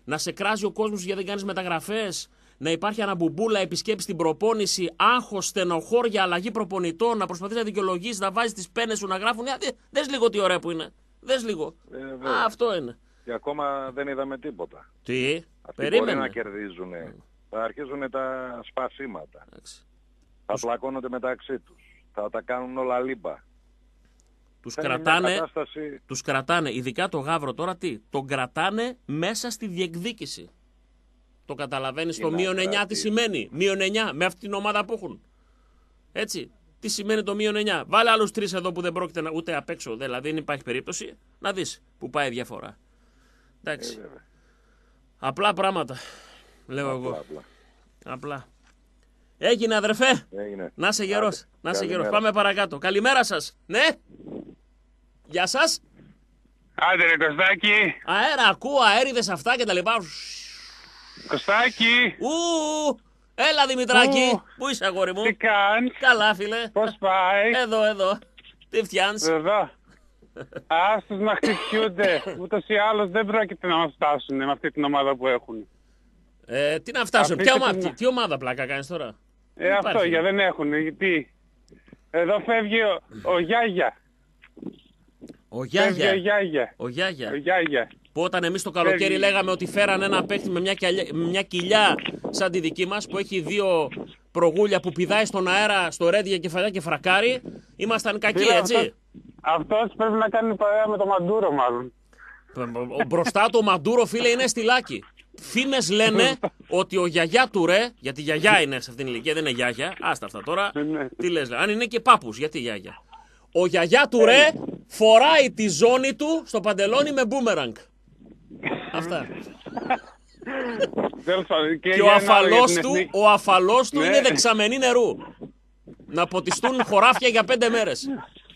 να σε κράζει ο κόσμος γιατί δεν κάνεις μεταγραφές, να υπάρχει αναμπουμπούλα, επισκέψεις στην προπόνηση, άγχος, στενοχώρια, αλλαγή προπονητών, να προσπαθείς να δικαιολογήσεις, να βάζεις τις πένες σου να γράφουν. Δες λίγο τι ωραία που είναι. Δες λίγο. Ε, Α, αυτό είναι. Και ακόμα δεν είδαμε τίποτα. Τι, αυτοί περίμενε. Μπορεί να κερδίζουν. Mm. Θα αρχίζουν τα σπασίματα. Mm. Θα τους... πλακώνονται μεταξύ τους. Θα τα κάνουν όλα λίμπα. Τους κρατάνε, κατάσταση... τους κρατάνε, ειδικά το Γαύρο τώρα τι, τον κρατάνε μέσα στη διεκδίκηση. Το καταλαβαίνεις το μείον εννιά τι σημαίνει. Μείον εννιά με αυτή την ομάδα που έχουν. Έτσι. Τι σημαίνει το μείον εννιά. Βάλε άλλους τρεις εδώ που δεν πρόκειται να, ούτε απ' έξω. Δηλαδή δεν υπάρχει περίπτωση. Να δεις που πάει η διαφορά. Εντάξει. Ε, απλά πράγματα. Λέω απλά, εγώ. Απλά. απλά. Έγινε αδερφέ. Έγινε. Να είσαι γερός. Άντε. Να είσαι γερός. Πάμε παρακάτω. Καλημέρα σας. Ναι. Γεια σας. Άντε ρε Κωστάκη. Αέρα, ακούω αέριδες αυτά και τα λοιπά. Κωστάκη. Ου, έλα Δημητράκη. Ου, πού είσαι αγόρι μου? Τι κάνεις? Καλά φίλε. Πώς πάει? Εδώ, εδώ. Τι φτιάνεις? Εδώ. Άστος να χτυπιούνται. Ούτως ή άλλως δεν πρόκειται να μας φτάσουν με αυτή την ομάδα που έχουν. Ε, τι να φτάσουν? Ποια ομάδα, την... τι ομάδα πλάκα κάνεις τώρα? Ε, αυτό υπάρχει. Για δεν έχουν. Γιατί εδώ φεύγει ο, ο Γιάγια. Ο Γιάγια. Ο Γιάγια. Ο Γιάγια. Ο Γιάγια. Που όταν εμείς το καλοκαίρι φεύγει. Λέγαμε ότι φέραν ένα παίχτη με μια, κοιλιά, μια κοιλιά σαν τη δική μας που έχει δύο προγούλια που πηδάει στον αέρα στο ρέντια κεφαλιά και φρακάρει. Ήμασταν κακοί, Φύρα, έτσι. Αυτός, αυτός πρέπει να κάνει παρέα με το Μαντούρο μάλλον. Ο, μπροστά το Μαντούρο φίλε είναι στυλάκι. Φήμες λένε ότι ο γιαγιά του ρε, γιατί γιαγιά είναι σε αυτήν την ηλικία, δεν είναι γιάγια, άστα αυτά τώρα. Τι λες, αν είναι και πάπους, γιατί γιάγια. Ο γιαγιά του ρε φοράει τη ζώνη του στο παντελόνι με μπούμεραγκ. Αυτά. και και ο αφαλός του, ο αφαλός του είναι δεξαμενή νερού. Να ποτιστούν χωράφια για πέντε μέρες.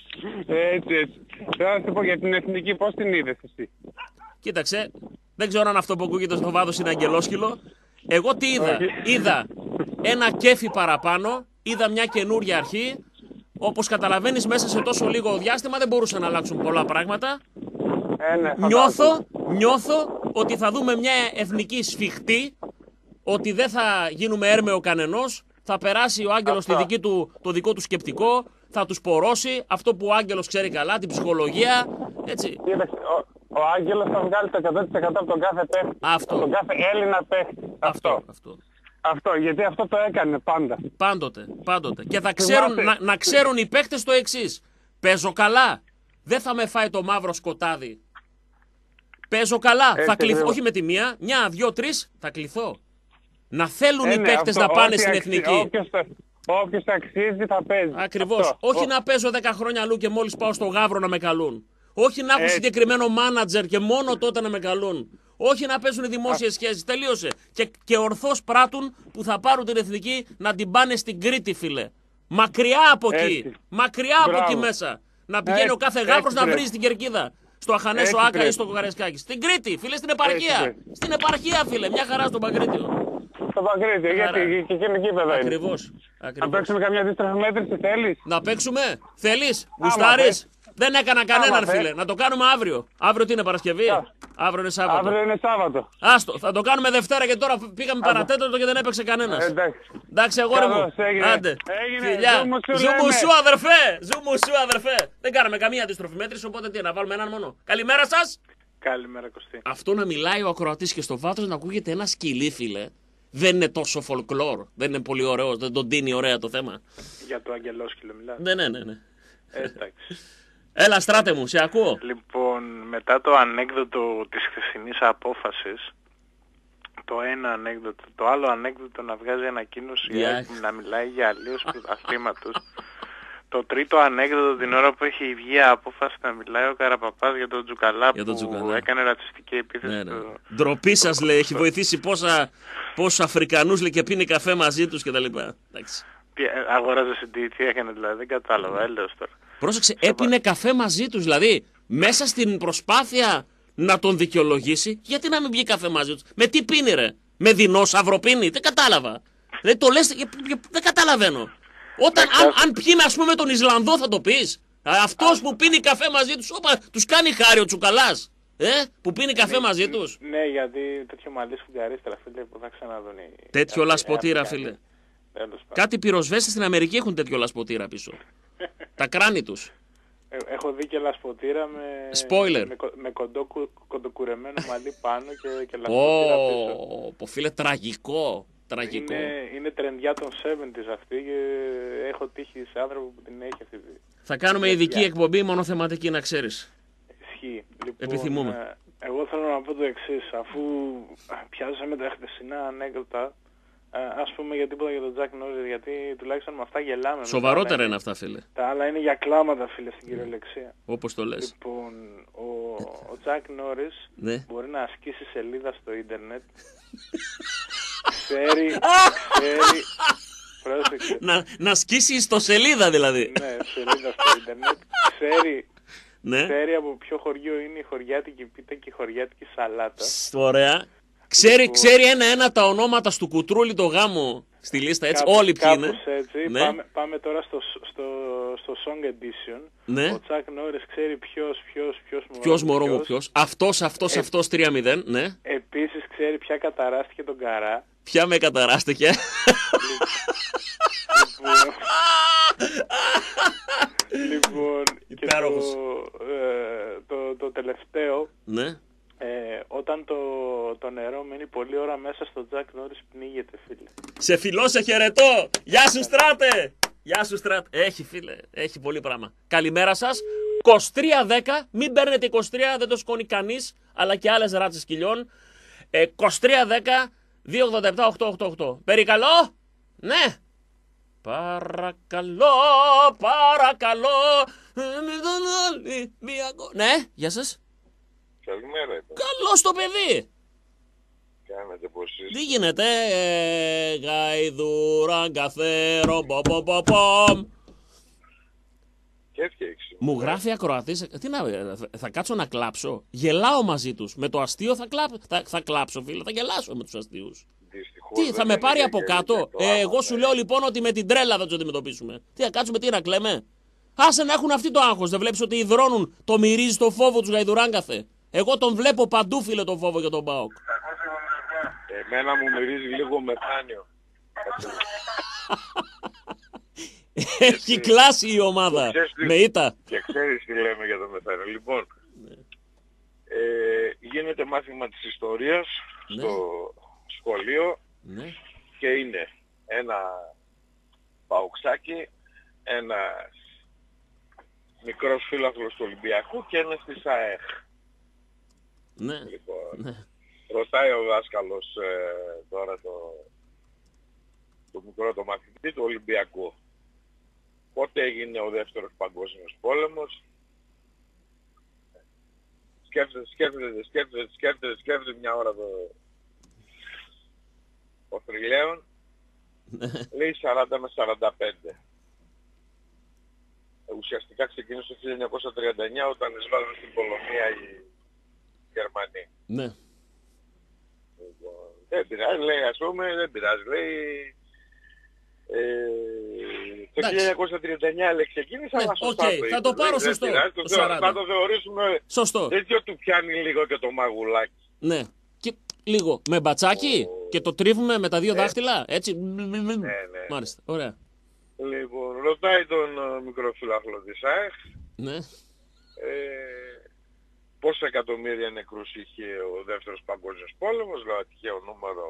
Έτσι, έτσι. Θέλω να σου πω για την εθνική, πώς την είδες εσύ? Κοίταξε, δεν ξέρω αν αυτό που ακούγεται στο βάδος είναι αγγελόσκυλο. Εγώ τι είδα? Είδα ένα κέφι παραπάνω, είδα μια καινούρια αρχή. Όπως καταλαβαίνεις μέσα σε τόσο λίγο διάστημα δεν μπορούσαν να αλλάξουν πολλά πράγματα. Ε, ναι, νιώθω, νιώθω ότι θα δούμε μια εθνική σφιχτή, ότι δεν θα γίνουμε έρμεο κανενός, θα περάσει ο Άγγελος τη δική του, το δικό του σκεπτικό, θα τους πορώσει αυτό που ο Άγγελος ξέρει καλά, την ψυχολογία, έτσι. Κοίταξε, ο, ο Άγγελος θα βγάλει το εκατό τοις εκατό από τον κάθε παίχτη, αυτό. από τον κάθε Έλληνα παίχτη. Αυτό, αυτό. αυτό. Αυτό, γιατί αυτό το έκανε πάντα. Πάντοτε, πάντοτε. Και θα ξέρουν, να, να ξέρουν οι παίκτες το εξής. Παίζω καλά. Δεν θα με φάει το μαύρο σκοτάδι. Παίζω καλά. Έτσι, θα κληθώ, όχι με τη μία, μια, δυο, τρεις, θα κληθώ. Να θέλουν ε, οι ναι, παίκτες αυτό, να πάνε στην αξι... εθνική. Όποιος, όποιος αξίζει θα παίζει. Ακριβώς. Αυτό. Όχι Ο... να παίζω δέκα χρόνια αλλού και μόλις πάω στο Γαύρο να με καλούν. Όχι να έχω Έτσι. συγκεκριμένο μάνατζερ και μόνο τότε να με καλούν. Όχι να παίζουν δημόσιες σχέσεις. Τελείωσε. Και, και ορθώς πράττουν που θα πάρουν την εθνική να την πάνε στην Κρήτη, φίλε. Μακριά από εκεί. Έτσι. Μακριά Μπράβο. από εκεί μέσα. Να πηγαίνει έτσι, ο κάθε Γάβρος να βρει στην Κερκίδα. Στο Αχανέσο Άκα ή στο Κοκαρεσκάκι. Στην Κρήτη, φίλε, στην επαρχία. Έτσι, στην επαρχία, φίλε. Μια χαρά στον Παγκρίτιο. Στο Παγκρίτιο, γιατί και εκείνο γήπεδο είναι. Ακριβώς. Να παίξουμε καμιά αντίστροφη μέτρηση, θέλεις? Να παίξουμε, θέλεις, γουστάρεις? Δεν έκανα κανέναν, φίλε. Να το κάνουμε αύριο. Αύριο τι είναι, Παρασκευή? Αύριο είναι Σάββατο. Αύριο είναι Σάββατο. Άστο, θα το κάνουμε Δευτέρα και τώρα πήγαμε παρατέταρτο και δεν έπαιξε κανένας. Εντάξει. Εντάξει, αγόρι μου. Άντε. Φιλιά. Ζούμου σου, αδερφέ. Ζούμου σου, αδερφέ. Δεν κάναμε καμία αντίστροφη μέτρηση, οπότε τι, να βάλουμε έναν μόνο. Καλημέρα σας. Καλημέρα, Κωστή. Αυτό να μιλάει ο ακροατής και στο βάθος να ακούγεται ένα σκυλί, φίλε. Δεν είναι τόσο folklore. Δεν είναι πολύ ωραίο. Δεν τον τίνει ωραία το θέμα. Για το αγγελόσκυλο μιλάς? Ναι, ναι, ναι. ναι. Εντάξει. Έλα, Στράτε μου, σε ακούω. Λοιπόν, μετά το ανέκδοτο της χθεσινής απόφασης, το ένα ανέκδοτο, το άλλο ανέκδοτο να βγάζει ανακοίνωση yeah. να μιλάει για αλλίωση πρωταθλήματος. Το τρίτο ανέκδοτο την ώρα που έχει βγει η απόφαση να μιλάει ο Καραπαπάς για τον Τζουκαλά για τον που Τζουκαλά. έκανε ρατσιστική επίθεση. Ναι, ναι. Το... Ντροπή σας, λέει, έχει βοηθήσει πόσα, πόσους Αφρικανούς, λέει, και πίνει καφέ μαζί τους κτλ. Αγοράζει τι, τι έκανε δηλαδή, δεν κατάλαβα, έλεος τώρα. Πρόσεξε, έπινε καφέ μαζί τους, δηλαδή μέσα στην προσπάθεια να τον δικαιολογήσει, γιατί να μην πιει καφέ μαζί τους? Με τι πίνει ρε? Με δεινόσαυρο πίνει? Δεν κατάλαβα. Δεν το λες, δεν καταλαβαίνω. Όταν, αν, αν πιει ας πούμε με τον Ισλανδό θα το πεις? Αυτός που πίνει καφέ μαζί τους, όπα, τους κάνει χάρη ο Τσουκαλάς. Ε, που πίνει καφέ ναι, μαζί τους. Ναι, γιατί τέτοιο μαλλί σφουγγαρίστρα, φίλε, που θα ξαναδούν οι... Τέτοιο λασποτήρα, φίλε. Κάτι πυροσβέστες στην Αμερική έχουν τέτοιο λασποτήρα πίσω. Τα κράνη τους. Ε, έχω δει και λασποτήρα με, Spoiler. με, με κοντό, κοντοκουρεμένο μαλλί πάνω και, και λασποτήρα πίσω. Πω, φίλε, τραγικό. Τραγικό. Είναι, είναι τρεντιά των εβδομήντα αυτή και έχω τύχει σε άνθρωπο που την έχει αυτή. Θα κάνουμε ειδική εκπομπή μονοθεματική, να ξέρεις. Ισχύει. Λοιπόν, επιθυμούμε. Ε, εγώ θέλω να πω το εξής. Αφού πιάσαμε τα χτεσινά ανέκδοτα, ας πούμε για τίποτα για τον Τζακ Νόρις, γιατί τουλάχιστον με αυτά γελάμε. Σοβαρότερα είναι αυτά, φίλε. Τα άλλα είναι για κλάματα, φίλε, στην κυριολεξία. Όπως το λες. Λοιπόν, ο, ο Τζακ Νόρις ναι. μπορεί να ασκήσει σελίδα στο ίντερνετ. ξέρει, ξέρει... Πρόσεξε. Να, να σκίσει ιστοσελίδα δηλαδή. Ναι, σελίδα στο ίντερνετ. Ξέρει, ναι. ξέρει από ποιο χωριό είναι η χωριάτικη πίτα και η χωριάτικη σαλάτα. Ωραία. Ξέρει, λοιπόν, ξέρει ένα-ένα τα ονόματα του κουτρούλι το γάμο στη λίστα, έτσι, κάπου, όλοι ποιοι είναι. Έτσι. Ναι. Πάμε, πάμε τώρα στο, στο, στο Song Edition. Ναι. Ο Τσακ Νόρις ξέρει ποιος, ποιος, ποιος μωρό ποιος μωρό μου ποιος. Αυτός, αυτός, ε, αυτός, τρία μηδέν, ναι. Επίσης ξέρει ποια καταράστηκε τον Καρά. Ποια με καταράστηκε. Λοιπόν, και το, ε, το, το τελευταίο, ναι. ε, όταν το, το νερό μένει πολλή ώρα μέσα στο Τζακ Νόρις πνίγεται, φίλε. Σε φιλώ, σε χαιρετώ. Γεια σου, Στράτε. Γεια σου, Στράτε. Έχει, φίλε, έχει πολύ πράγμα. Καλημέρα σας. είκοσι τρία δέκα, μην παίρνετε είκοσι τρία, δεν το σκόνει κανείς, αλλά και άλλες ράτσες κοιλιών. ε, είκοσι τρία δέκα, δύο ογδόντα επτά, οκτακόσια ογδόντα οκτώ. Περικαλώ, ναι. Παρακαλώ, παρακαλώ. Ναι, γεια σας. Καλημέρα. Καλώς το παιδί. Κάνετε πως είστε. Τι γίνεται, ε, γαϊδούραν καθέρο, πο πο πο πομ. Και έφτιαξε. Μου γράφει ακροατής, τι να, θα κάτσω να κλάψω. Γελάω μαζί τους. Με το αστείο θα, κλάπ, θα, θα κλάψω, φίλε, θα γελάσω με τους αστείους. Δυστυχώς, τι, θα με πάρει από κάτω. Ε, εγώ σου λέω λοιπόν ότι με την τρέλα θα τους αντιμετωπίσουμε. Τι, θα κάτσουμε, τι να κλαίμε. Άσε να έχουν αυτοί το άγχος. Δεν βλέπεις ότι υδρώνουν, το μυρίζει το φόβο τους γαϊδουράνκαθε. Εγώ τον βλέπω παντού, φίλε, τον φόβο για τον ΠΑΟΚ. Εμένα μου μυρίζει λίγο μεθάνιο. Έχει κλάσει η ομάδα. Με ήττα. Και ξέρεις τι λέμε για το μεθάνιο. Λοιπόν, ναι. ε, γίνεται μάθημα της ιστορίας, ναι, στο σχολείο, ναι, και είναι ένα παοξάκι, ένα μικρός φίλαθλος του Ολυμπιακού και ένας της ΑΕΧ. Ναι. Λοιπόν, ναι. Ρωτάει ο δάσκαλος ε, τώρα το, το μικρό το μαθητή του Ολυμπιακού. Πότε έγινε ο δεύτερος παγκόσμιος πόλεμος. Σκέφτεται, σκέφτεται, σκέφτεται, σκέφτεται, σκέφτεται μια ώρα το, ο Θρυλαίων. Λέει σαράντα με σαράντα πέντε. Ε, ουσιαστικά ξεκίνησε το χίλια εννιακόσια τριάντα εννιά όταν εισβάλλουν στην Πολωνία οι Γερμανοί. Ναι. Δεν πειράζει, λέει, ας πούμε, δεν πειράζει, λέει, ε, το χίλια εννιακόσια τριάντα εννιά λέει ξεκίνησε, αλλά σωστά okay, το θα το πάρω σωστό, πειράζει, το το σαράντα. Θα το θεωρήσουμε σωστό. τέτοιο του πιάνει λίγο και το μαγουλάκι. Ναι, και λίγο με μπατσάκι oh. και το τρίβουμε με τα δύο ναι. δάχτυλα, έτσι. Ναι, ναι. Μάλιστα, ωραία. Λοιπόν, ρωτάει τον uh, μικρό φιλάθλο της ΑΕΧ, ναι. ε, πόσα εκατομμύρια νεκρούς είχε ο δεύτερος παγκόσμιος πόλεμος, δηλαδή τυχαίο νούμερο,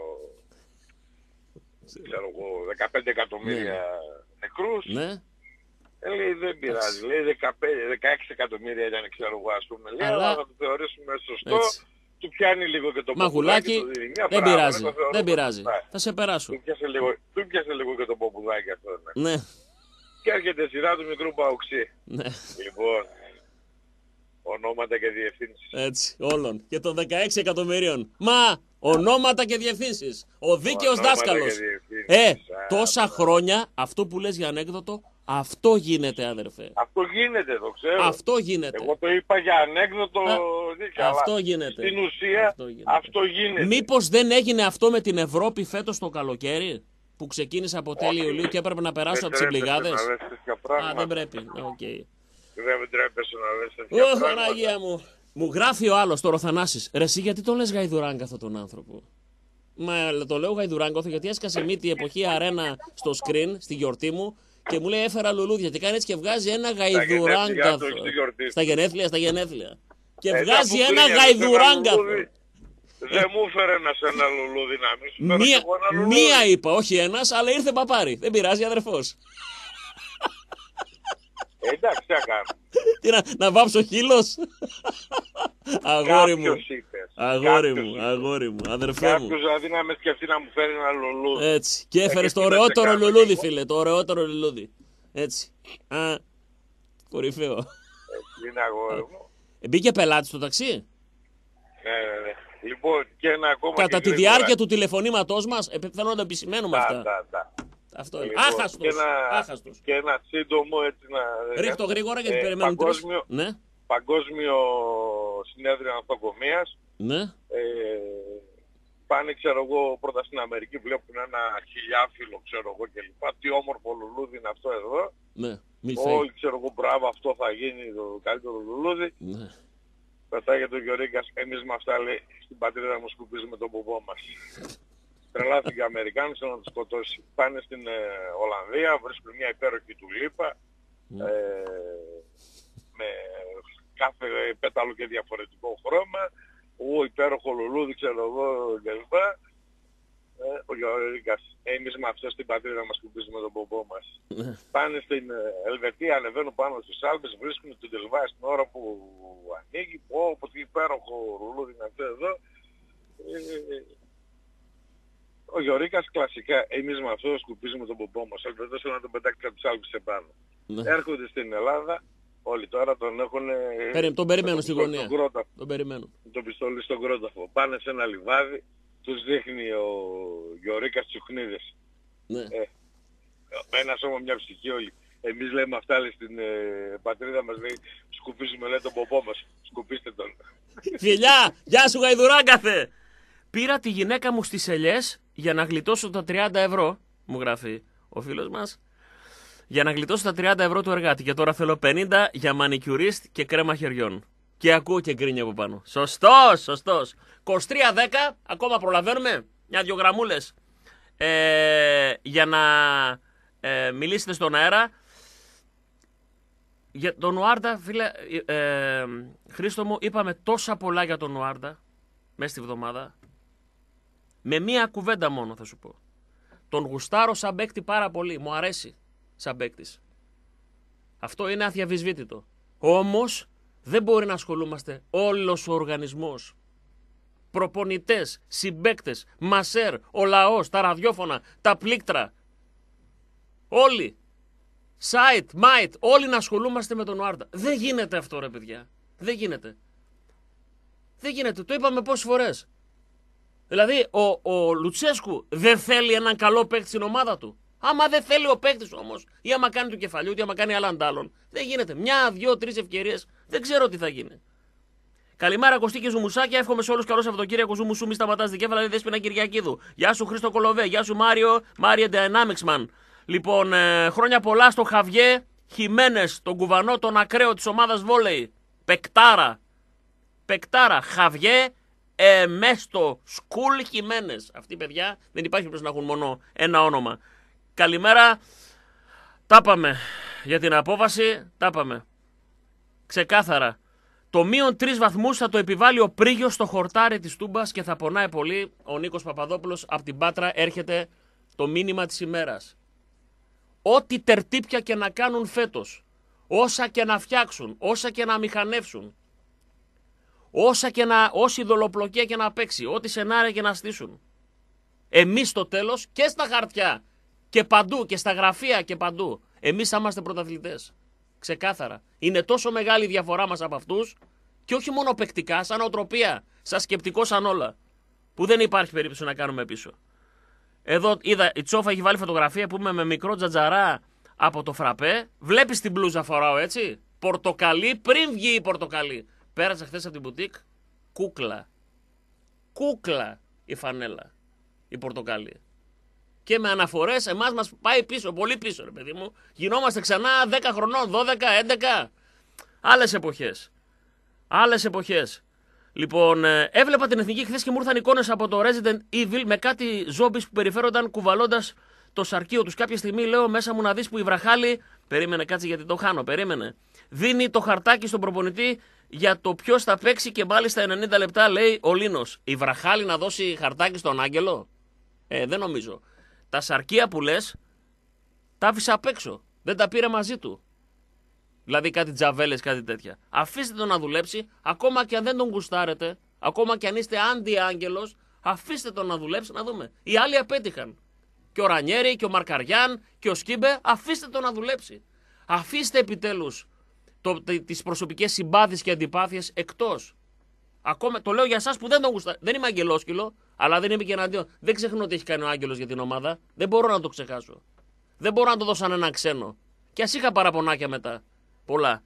ξέρω εγώ, δεκαπέντε εκατομμύρια ναι. νεκρούς. Ναι. Ε, λέει δεν πειράζει, λέει δεκαπέντε, δεκαέξι εκατομμύρια ήταν, ξέρω εγώ, ας πούμε, λέει, αλλά θα το θεωρήσουμε σωστό. Έτσι. Του πιάνει λίγο και το μαγουλάκι, ποπουδάκι, δεν πράγμα, πειράζει, δεν πειράζει, θα, θα σε περάσω. Του πιάσε λίγο, του πιάσε λίγο και το ποπουδάκι αυτό. Ναι. ναι. Και έρχεται σειρά του μικρού Παοξή. Ναι. Λοιπόν, ονόματα και διευθύνσεις. Έτσι, όλων. Και των δεκαέξι εκατομμυρίων. Μα, ονόματα και διευθύνσεις. Ο δίκαιος δάσκαλος. Ε, τόσα χρόνια, αυτό που λες για ανέκδοτο, αυτό γίνεται, αδερφέ. Αυτό γίνεται, το ξέρω. Αυτό γίνεται. Εγώ το είπα για ανέκδοτο. Δίκαια, αυτό γίνεται. Στην ουσία, αυτό γίνεται. αυτό γίνεται. Μήπως δεν έγινε αυτό με την Ευρώπη φέτος το καλοκαίρι, που ξεκίνησε από τέλη Ιουλίου και έπρεπε να περάσω από τις συμπληγάδες. Α, δεν πρέπει. Okay. Δεν τρέπεσαι να λες τέτοια πράγματα. Παναγία μου. Μου γράφει ο άλλος, το Ροθανάσης. Ρε εσύ γιατί τον λες γαϊδουράγκα αυτόν τον άνθρωπο? Μα το λέω γαϊδουράγκοθο γιατί έσκασε μύτη εποχή αρένα στο screen, στη γιορτή μου και μου λέει έφερα λουλούδια. Και κάνει έτσι και βγάζει ένα γαϊδουράγκαθο. Στα γενέθλια, στα γενέθλια. Και ε, βγάζει ένα γαϊδουράγκαθο. Δεν μου έφερε ένας ένα λουλούδι να μην σου μία, μία είπα, όχι ένας, αλλά ήρθε παπάρι. Δεν πειράζει, αδερφός. Ε, εντάξει, τι να κάνω. Τι να, να βάψω χείλος. Αγόρι μου. Αγόρι μου, αγόρι μου, αδερφέ μου. Κάποιος δηλαδή να με σκεφτεί να μου φέρει ένα λουλούδι. Έτσι. Και έφερε το ωραιότερο λουλούδι, φίλε. Το ωραιότερο λουλούδι. Έτσι. Α, κορυφαίο. Έτσι είναι, αγόρι μου. Μπήκε πελάτη στο ταξί. Ναι, ναι, ναι. Λοιπόν, και ένα ακόμα. Κατά τη διάρκεια του τηλεφωνήματός μας, θέλω να το επισημαίνουμε αυτά. Τα, τα. Αυτό είναι. Λοιπόν, άχαστος. Και ένα, άχαστος. Και ένα σύντομο έτσι να... Ρίχτω γρήγορα γιατί ε, περιμένουν παγκόσμιο, τρεις. Ναι. Παγκόσμιο συνέδριο ναυτοκομείας. Ναι. Ε, πάνε, ξέρω εγώ, πρώτα στην Αμερική, βλέπουν ένα χιλιάφυλλο, ξέρω εγώ κλπ. Τι όμορφο λουλούδι είναι αυτό εδώ. Ναι. Όλοι, ξέρω εγώ, μπράβο, αυτό θα γίνει το καλύτερο λουλούδι. Ναι. Πετάγεται ο Γιωρίγκας, εμείς με αυτά λέει, στην πατρίδα μου σκουπίζουμε τον πομπό μας. Τρελάθηκε ο Αμερικάνος να τους σκοτώσει. Πάνε στην ε, Ολλανδία, βρίσκουν μια υπέροχη τουλίπα mm. ε, με κάθε πέταλο και διαφορετικό χρώμα. Ο υπέροχο λουλούδι, ξέρω εγώ κλπ. Ε, ο Γιωρίγκας, εμείς με αυτό στην πατρίδα μας σκουπίζουμε τον πομπό μας. Mm. Πάνε στην ε, Ελβετία, ανεβαίνουν πάνω στους Άλπες, βρίσκουν την Τελβάη στην ώρα που ανοίγει. Πω, τι υπέροχο λουλούδι είναι αυτό εδώ. Ε, ο Γιωρίγκας κλασικά, εμείς με αυτό σκουπίζουμε τον πομπό μας. Ελπίζω να τον πετάξει από τους Άλπες επάνω. Ναι. Έρχονται στην Ελλάδα, όλοι τώρα τον έχουν... Περι, τον περιμένουν στη γωνία. Τον, τον περιμένουν. Το πιστόλι στον κρόταφο. Πάνε σε ένα λιβάδι, τους δείχνει ο Γιωρίγκας τσουχνίδες. Ναι. Ε, ένα σώμα, μια ψυχή όλοι. Εμείς λέμε αυτά λέει, στην ε, πατρίδα μας, λέει, σκουπίζουμε λέει, τον πομπό μας. Σκουπίστε τον. Φιλιά, γεια σου γαϊδουράγκαθε. Πήρα τη γυναίκα μου στις ελιές για να γλιτώσω τα τριάντα ευρώ, μου γράφει ο φίλος μας, για να γλιτώσω τα τριάντα ευρώ του εργάτη. Και τώρα θέλω πενήντα για μανικιουρίστ και κρέμα χεριών. Και ακούω και γκρίνια από πάνω. Σωστός, σωστός. είκοσι τρία δέκα, ακόμα προλαβαίνουμε, μια-δυο γραμμούλες, ε, για να ε, μιλήσετε στον αέρα. Για τον Νουάρντα, φίλε, ε, ε, Χρήστο μου, είπαμε τόσα πολλά για τον Νουάρντα μέσα στη βδομάδα. Με μία κουβέντα μόνο θα σου πω. Τον γουστάρω σαν παίκτη πάρα πολύ. Μου αρέσει σαν παίκτης. Αυτό είναι αδιαμφισβήτητο. Όμως δεν μπορεί να ασχολούμαστε όλος ο οργανισμός. Προπονητές, συμπαίκτες, μασέρ, ο λαός, τα ραδιόφωνα, τα πλήκτρα. Όλοι. Σάιτ, μάιτ, όλοι να ασχολούμαστε με τον Νουάρντα. Δεν γίνεται αυτό ρε παιδιά. Δεν γίνεται. Δεν γίνεται. Το είπαμε πόσες φορές. Δηλαδή, ο, ο Λουτσέσκου δεν θέλει έναν καλό παίκτη στην ομάδα του. Άμα δεν θέλει ο παίκτης όμως, ή άμα κάνει του κεφαλιού, ή άμα κάνει άλλα αντάλλων, δεν γίνεται. Μια, δύο, τρεις ευκαιρίες, δεν ξέρω τι θα γίνει. Καλημέρα Κωστή και Ζουμουσάκια, εύχομαι σε όλους καλό Σαββατοκύριακο. Ζουμουσού, μη σταματάς δικέφαλα, λέει Δέσποινα Κυριακίδου. Γεια σου Χρήστο Κολοβέ, γεια σου Μάριο, Μάριο Dynamics Man. Λοιπόν, ε, χρόνια πολλά στο Χαβιέ Χιμένες, τον κουβανό, τον ακραίο της ομάδας βόλεϊ. Πεκτάρα. Πεκτάρα. Χαβιέ Εμέστο Σκουλ Χιμένες. Αυτοί οι παιδιά δεν υπάρχει πρέπει να έχουν μόνο ένα όνομα. Καλημέρα. Τα πάμε. Για την απόβαση, τα πάμε. Ξεκάθαρα. Το μείον τρεις βαθμούς θα το επιβάλλει ο Πρίγιος στο χορτάρι της Τούμπας και θα πονάει πολύ. Ο Νίκος Παπαδόπουλος από την Πάτρα έρχεται το μήνυμα της ημέρας. Ό,τι τερτύπια και να κάνουν φέτος, όσα και να φτιάξουν, όσα και να μηχανεύσουν, όσα και να, όση δολοπλοκία και να παίξει, ό,τι σενάρια και να στήσουν. Εμείς στο τέλος και στα χαρτιά και παντού και στα γραφεία και παντού, εμείς θα είμαστε πρωταθλητές. Ξεκάθαρα. Είναι τόσο μεγάλη η διαφορά μας από αυτούς και όχι μόνο παικτικά, σαν οτροπία, σαν σκεπτικό, σαν όλα, που δεν υπάρχει περίπτωση να κάνουμε πίσω. Εδώ είδα, η Τσόφα έχει βάλει φωτογραφία που είμαι με μικρό τζατζαρά από το φραπέ. Βλέπεις την μπλούζα φοράω έτσι. Πορτοκαλί πριν βγει η πορτοκαλί. Πέρασα χθες από την μπουτίκ. Κούκλα. Κούκλα η φανέλα. Η πορτοκαλί. Και με αναφορές εμάς μας πάει πίσω. Πολύ πίσω ρε παιδί μου. Γινόμαστε ξανά δέκα χρονών, δώδεκα, έντεκα. Άλλες εποχές. Άλλες εποχές. Λοιπόν, ε, έβλεπα την εθνική χθες και μου ήρθαν εικόνες από το Resident Evil με κάτι ζόμπις που περιφέρονταν κουβαλώντας το σαρκείο τους. Κάποια στιγμή λέω μέσα μου να δεις που η Βραχάλη. Περίμενε, κάτσε γιατί το χάνω, περίμενε. Δίνει το χαρτάκι στον προπονητή για το ποιος θα παίξει και μάλιστα ενενήντα λεπτά, λέει ο Λίνος. Η Βραχάλη να δώσει χαρτάκι στον Άγγελο. Ε, δεν νομίζω. Τα σαρκεία που λες, τα άφησε απ' έξω. Δεν τα πήρε μαζί του. Δηλαδή κάτι τζαβέλες, κάτι τέτοια. Αφήστε τον να δουλέψει, ακόμα και αν δεν τον γουστάρετε, ακόμα και αν είστε αντι-άγγελος, αφήστε τον να δουλέψει να δούμε. Οι άλλοι απέτυχαν. Και ο Ρανιέρη και ο Μαρκαριάν και ο Σκίμπε, αφήστε τον να δουλέψει. Αφήστε επιτέλους το, τις προσωπικές συμπάθειες και αντιπάθειες εκτός. Ακόμα, το λέω για εσάς που δεν τον γουστάρετε. Δεν είμαι αγγελόσκυλο, αλλά δεν είμαι και εναντίον. Δεν ξεχνώ τι έχει κάνει ο Άγγελος για την ομάδα. Δεν μπορώ να το ξεχάσω. Δεν μπορώ να το δώσω σαν έναν ξένο. Και ας είχα παραπονάκια μετά. Πολλά.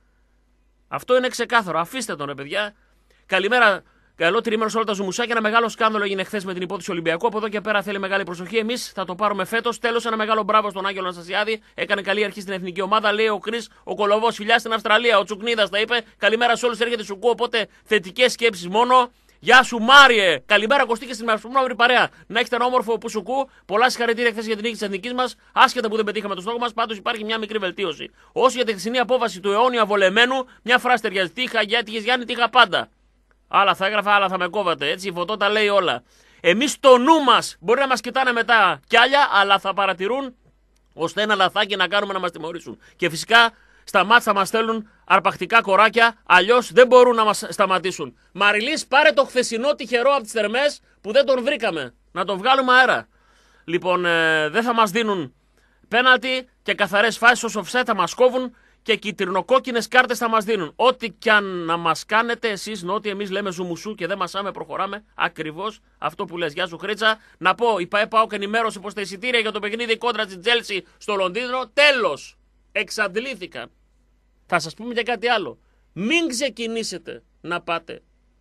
Αυτό είναι ξεκάθαρο. Αφήστε τον, ρε παιδιά. Καλημέρα. Καλό τριμήνο σε όλα τα ζουμουσάκια. Ένα μεγάλο σκάνδαλο έγινε χθες με την υπόθεση Ολυμπιακού. Από εδώ και πέρα θέλει μεγάλη προσοχή. Εμείς θα το πάρουμε φέτος. Τέλος, ένα μεγάλο μπράβο στον Άγγελο Αναστασιάδη. Έκανε καλή αρχή στην εθνική ομάδα. Λέει ο Κρίς, ο Κολοβός, φιλιά στην Αυστραλία. Ο Τσουκνίδας τα είπε. Καλημέρα σε όλους. Έρχεται σου οπότε θετικές σκέψεις μόνο. Γεια σου, Μάριε! Καλημέρα, Κωστή, και στην μαύρη παρέα. Να έχετε ένα όμορφο Πουσουκού. Πολλά συγχαρητήρια χθες για την νίκη της εθνικής μας. Άσχετα που δεν πετύχαμε το στόχο μας, πάντως υπάρχει μια μικρή βελτίωση. Όσο για τη χθεσινή απόφαση του αιώνιου αβολεμένου, μια φράση ταιριάζει. Τι είχα, γιατί είχες Γιάννη, τι είχα πάντα. Άλλα θα έγραφα, άλλα θα με κόβατε. Έτσι, η Φωτό τα λέει όλα. Εμείς το νου μας μπορεί να μας κοιτάνε μετά κι άλλα, αλλά θα παρατηρούν ώστε ένα λαθάκι να κάνουμε να μας τιμωρήσουν. Και φυσικά στα μάτς θα μας στέλνουν αρπακτικά κοράκια, αλλιώς δεν μπορούν να μας σταματήσουν. Μαριλής, πάρε το χθεσινό τυχερό από τις Θερμές που δεν τον βρήκαμε. Να τον βγάλουμε αέρα. Λοιπόν, ε, δεν θα μας δίνουν πέναλτι και καθαρές φάσεις ως offset θα μας κόβουν και κυτρινοκόκκινες κάρτες θα μας δίνουν. Ό,τι κι αν να μας κάνετε εσείς, ότι εμείς λέμε ζουμουσού και δεν μασάμε, προχωράμε. Ακριβώς αυτό που λες. Γεια σου, Χρήτσα. Να πω, η ΠαΕ ΠΑΟΚ ενημέρωσε πως τα εισιτήρια για το παιχνίδι κόντρα στην Τζέλσι στο Λονδίνο τέλος εξαντλήθηκαν. Θα σας πούμε και κάτι άλλο. Μην ξεκινήσετε να πάτε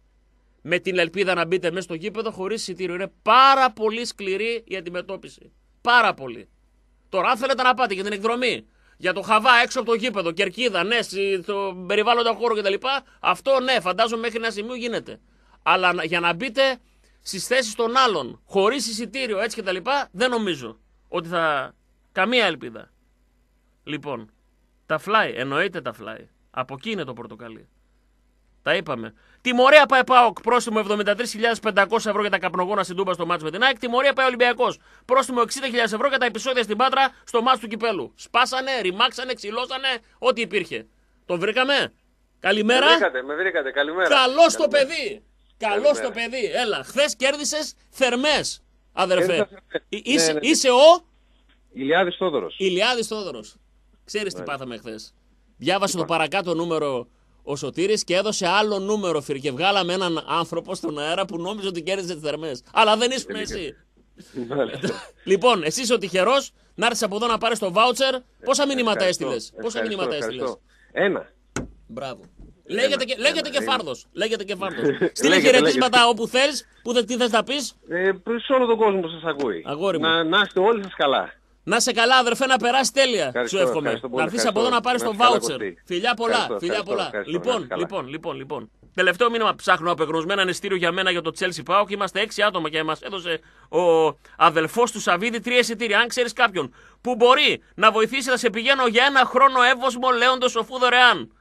με την ελπίδα να μπείτε μέσα στο γήπεδο χωρίς εισιτήριο. Είναι πάρα πολύ σκληρή η αντιμετώπιση. Πάρα πολύ. Τώρα, αν θέλετε να πάτε για την εκδρομή, για το χαβά έξω από το γήπεδο, κερκίδα, ναι, στο περιβάλλοντα χώρο κτλ. Αυτό ναι, φαντάζομαι μέχρι ένα σημείο γίνεται. Αλλά για να μπείτε στις θέσεις των άλλων, χωρίς εισιτήριο έτσι κτλ., δεν νομίζω ότι θα. Καμία ελπίδα. Λοιπόν, τα fly, εννοείται τα fly. Από εκεί είναι το πορτοκαλί. Τα είπαμε. Τιμωρία πάει ΠΑΟΚ, πρόστιμο εβδομήντα τρεις χιλιάδες πεντακόσια ευρώ για τα καπνογόνα στην Τούμπα στο μάτς με την ΑΕΚ. Τιμωρία πάει Ολυμπιακός, πρόστιμο εξήντα χιλιάδες ευρώ για τα επεισόδια στην Πάτρα στο μάτς του Κυπέλου. Σπάσανε, ρημάξανε, ξυλώσανε, ό,τι υπήρχε. Τον βρήκαμε. Καλημέρα. Με βρήκατε, με βρήκατε. Καλημέρα. Καλώς το παιδί. Καλώς το παιδί. Έλα, χθες κέρδισες Θερμές, αδερφέ. Είσαι, ναι, ναι. είσαι ο Ηλιάδης Θόδωρος. Ηλιάδης Θόδωρος. Ξέρεις τι πάθαμε χθες. Διάβασε το παρακάτω νούμερο ο Σωτήρης και έδωσε άλλο νούμερο, φίλε, και βγάλαμε έναν άνθρωπο στον αέρα που νόμιζε ότι κέρδισε τις Θερμές. Αλλά δεν ήσουν εσύ. Λοιπόν, εσύ είσαι ο τυχερός να έρθεις από εδώ να πάρεις το βάουτσερ. Πόσα μηνύματα έστειλες? Πόσα μηνύματα έστειλες? Ένα. Μπράβο. Λέγεται και, λέγεται και φάρδος. Λέγεται και φάρδος. Στείλε χαιρετίσματα όπου θες, που τι θες να πεις. Ε, σε όλο τον κόσμο που σας ακούει. Αγόρι μου. Να, να είστε όλοι σας καλά. Να σε καλά, αδερφέ, να περάσει τέλεια. Σου εύχομαι. Να έρθεις από εδώ να πάρεις το βάουτσερ. Φιλιά πολλά. Φιλιά ευχαριστώ, πολλά. ευχαριστώ, λοιπόν, ευχαριστώ, λοιπόν, λοιπόν, λοιπόν. Τελευταίο μήνυμα ψάχνω απεγνωσμένα εισιτήριο για μένα για το Chelsea ΠΑΟΚ. Είμαστε έξι άτομα και μας έδωσε ο αδελφός του Σαββίδη τρία εισιτήρια. Αν ξέρεις κάποιον που μπορεί να βοηθήσει να σε πηγαίνω για ένα χρόνο εύωσμο λέοντος σοφού δωρεάν.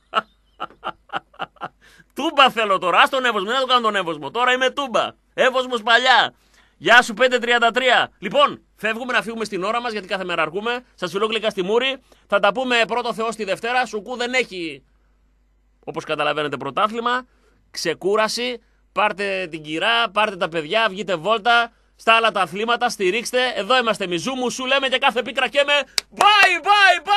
Τούμπα θέλω τώρα. Ας τον εύωσμο, δεν θα το κάνω τον εύωσμο. Τώρα είμαι τούμπα. Εύωσμος παλιά. Γεια σου πέντε τριάντα τρία. Λοιπόν, φεύγουμε να φύγουμε στην ώρα μας γιατί κάθε μέρα αργούμε. Σας φιλώ γλυκά στη μούρη. Θα τα πούμε πρώτο Θεό τη Δευτέρα. Σουκού δεν έχει, όπως καταλαβαίνετε, πρωτάθλημα. Ξεκούραση. Πάρτε την κυρά, πάρτε τα παιδιά, βγείτε βόλτα. Στα άλλα τα αθλήματα, στηρίξτε. Εδώ είμαστε εμείς. Ζούμου, σου λέμε και κάθε πίκρα και με. Bye, bye, bye.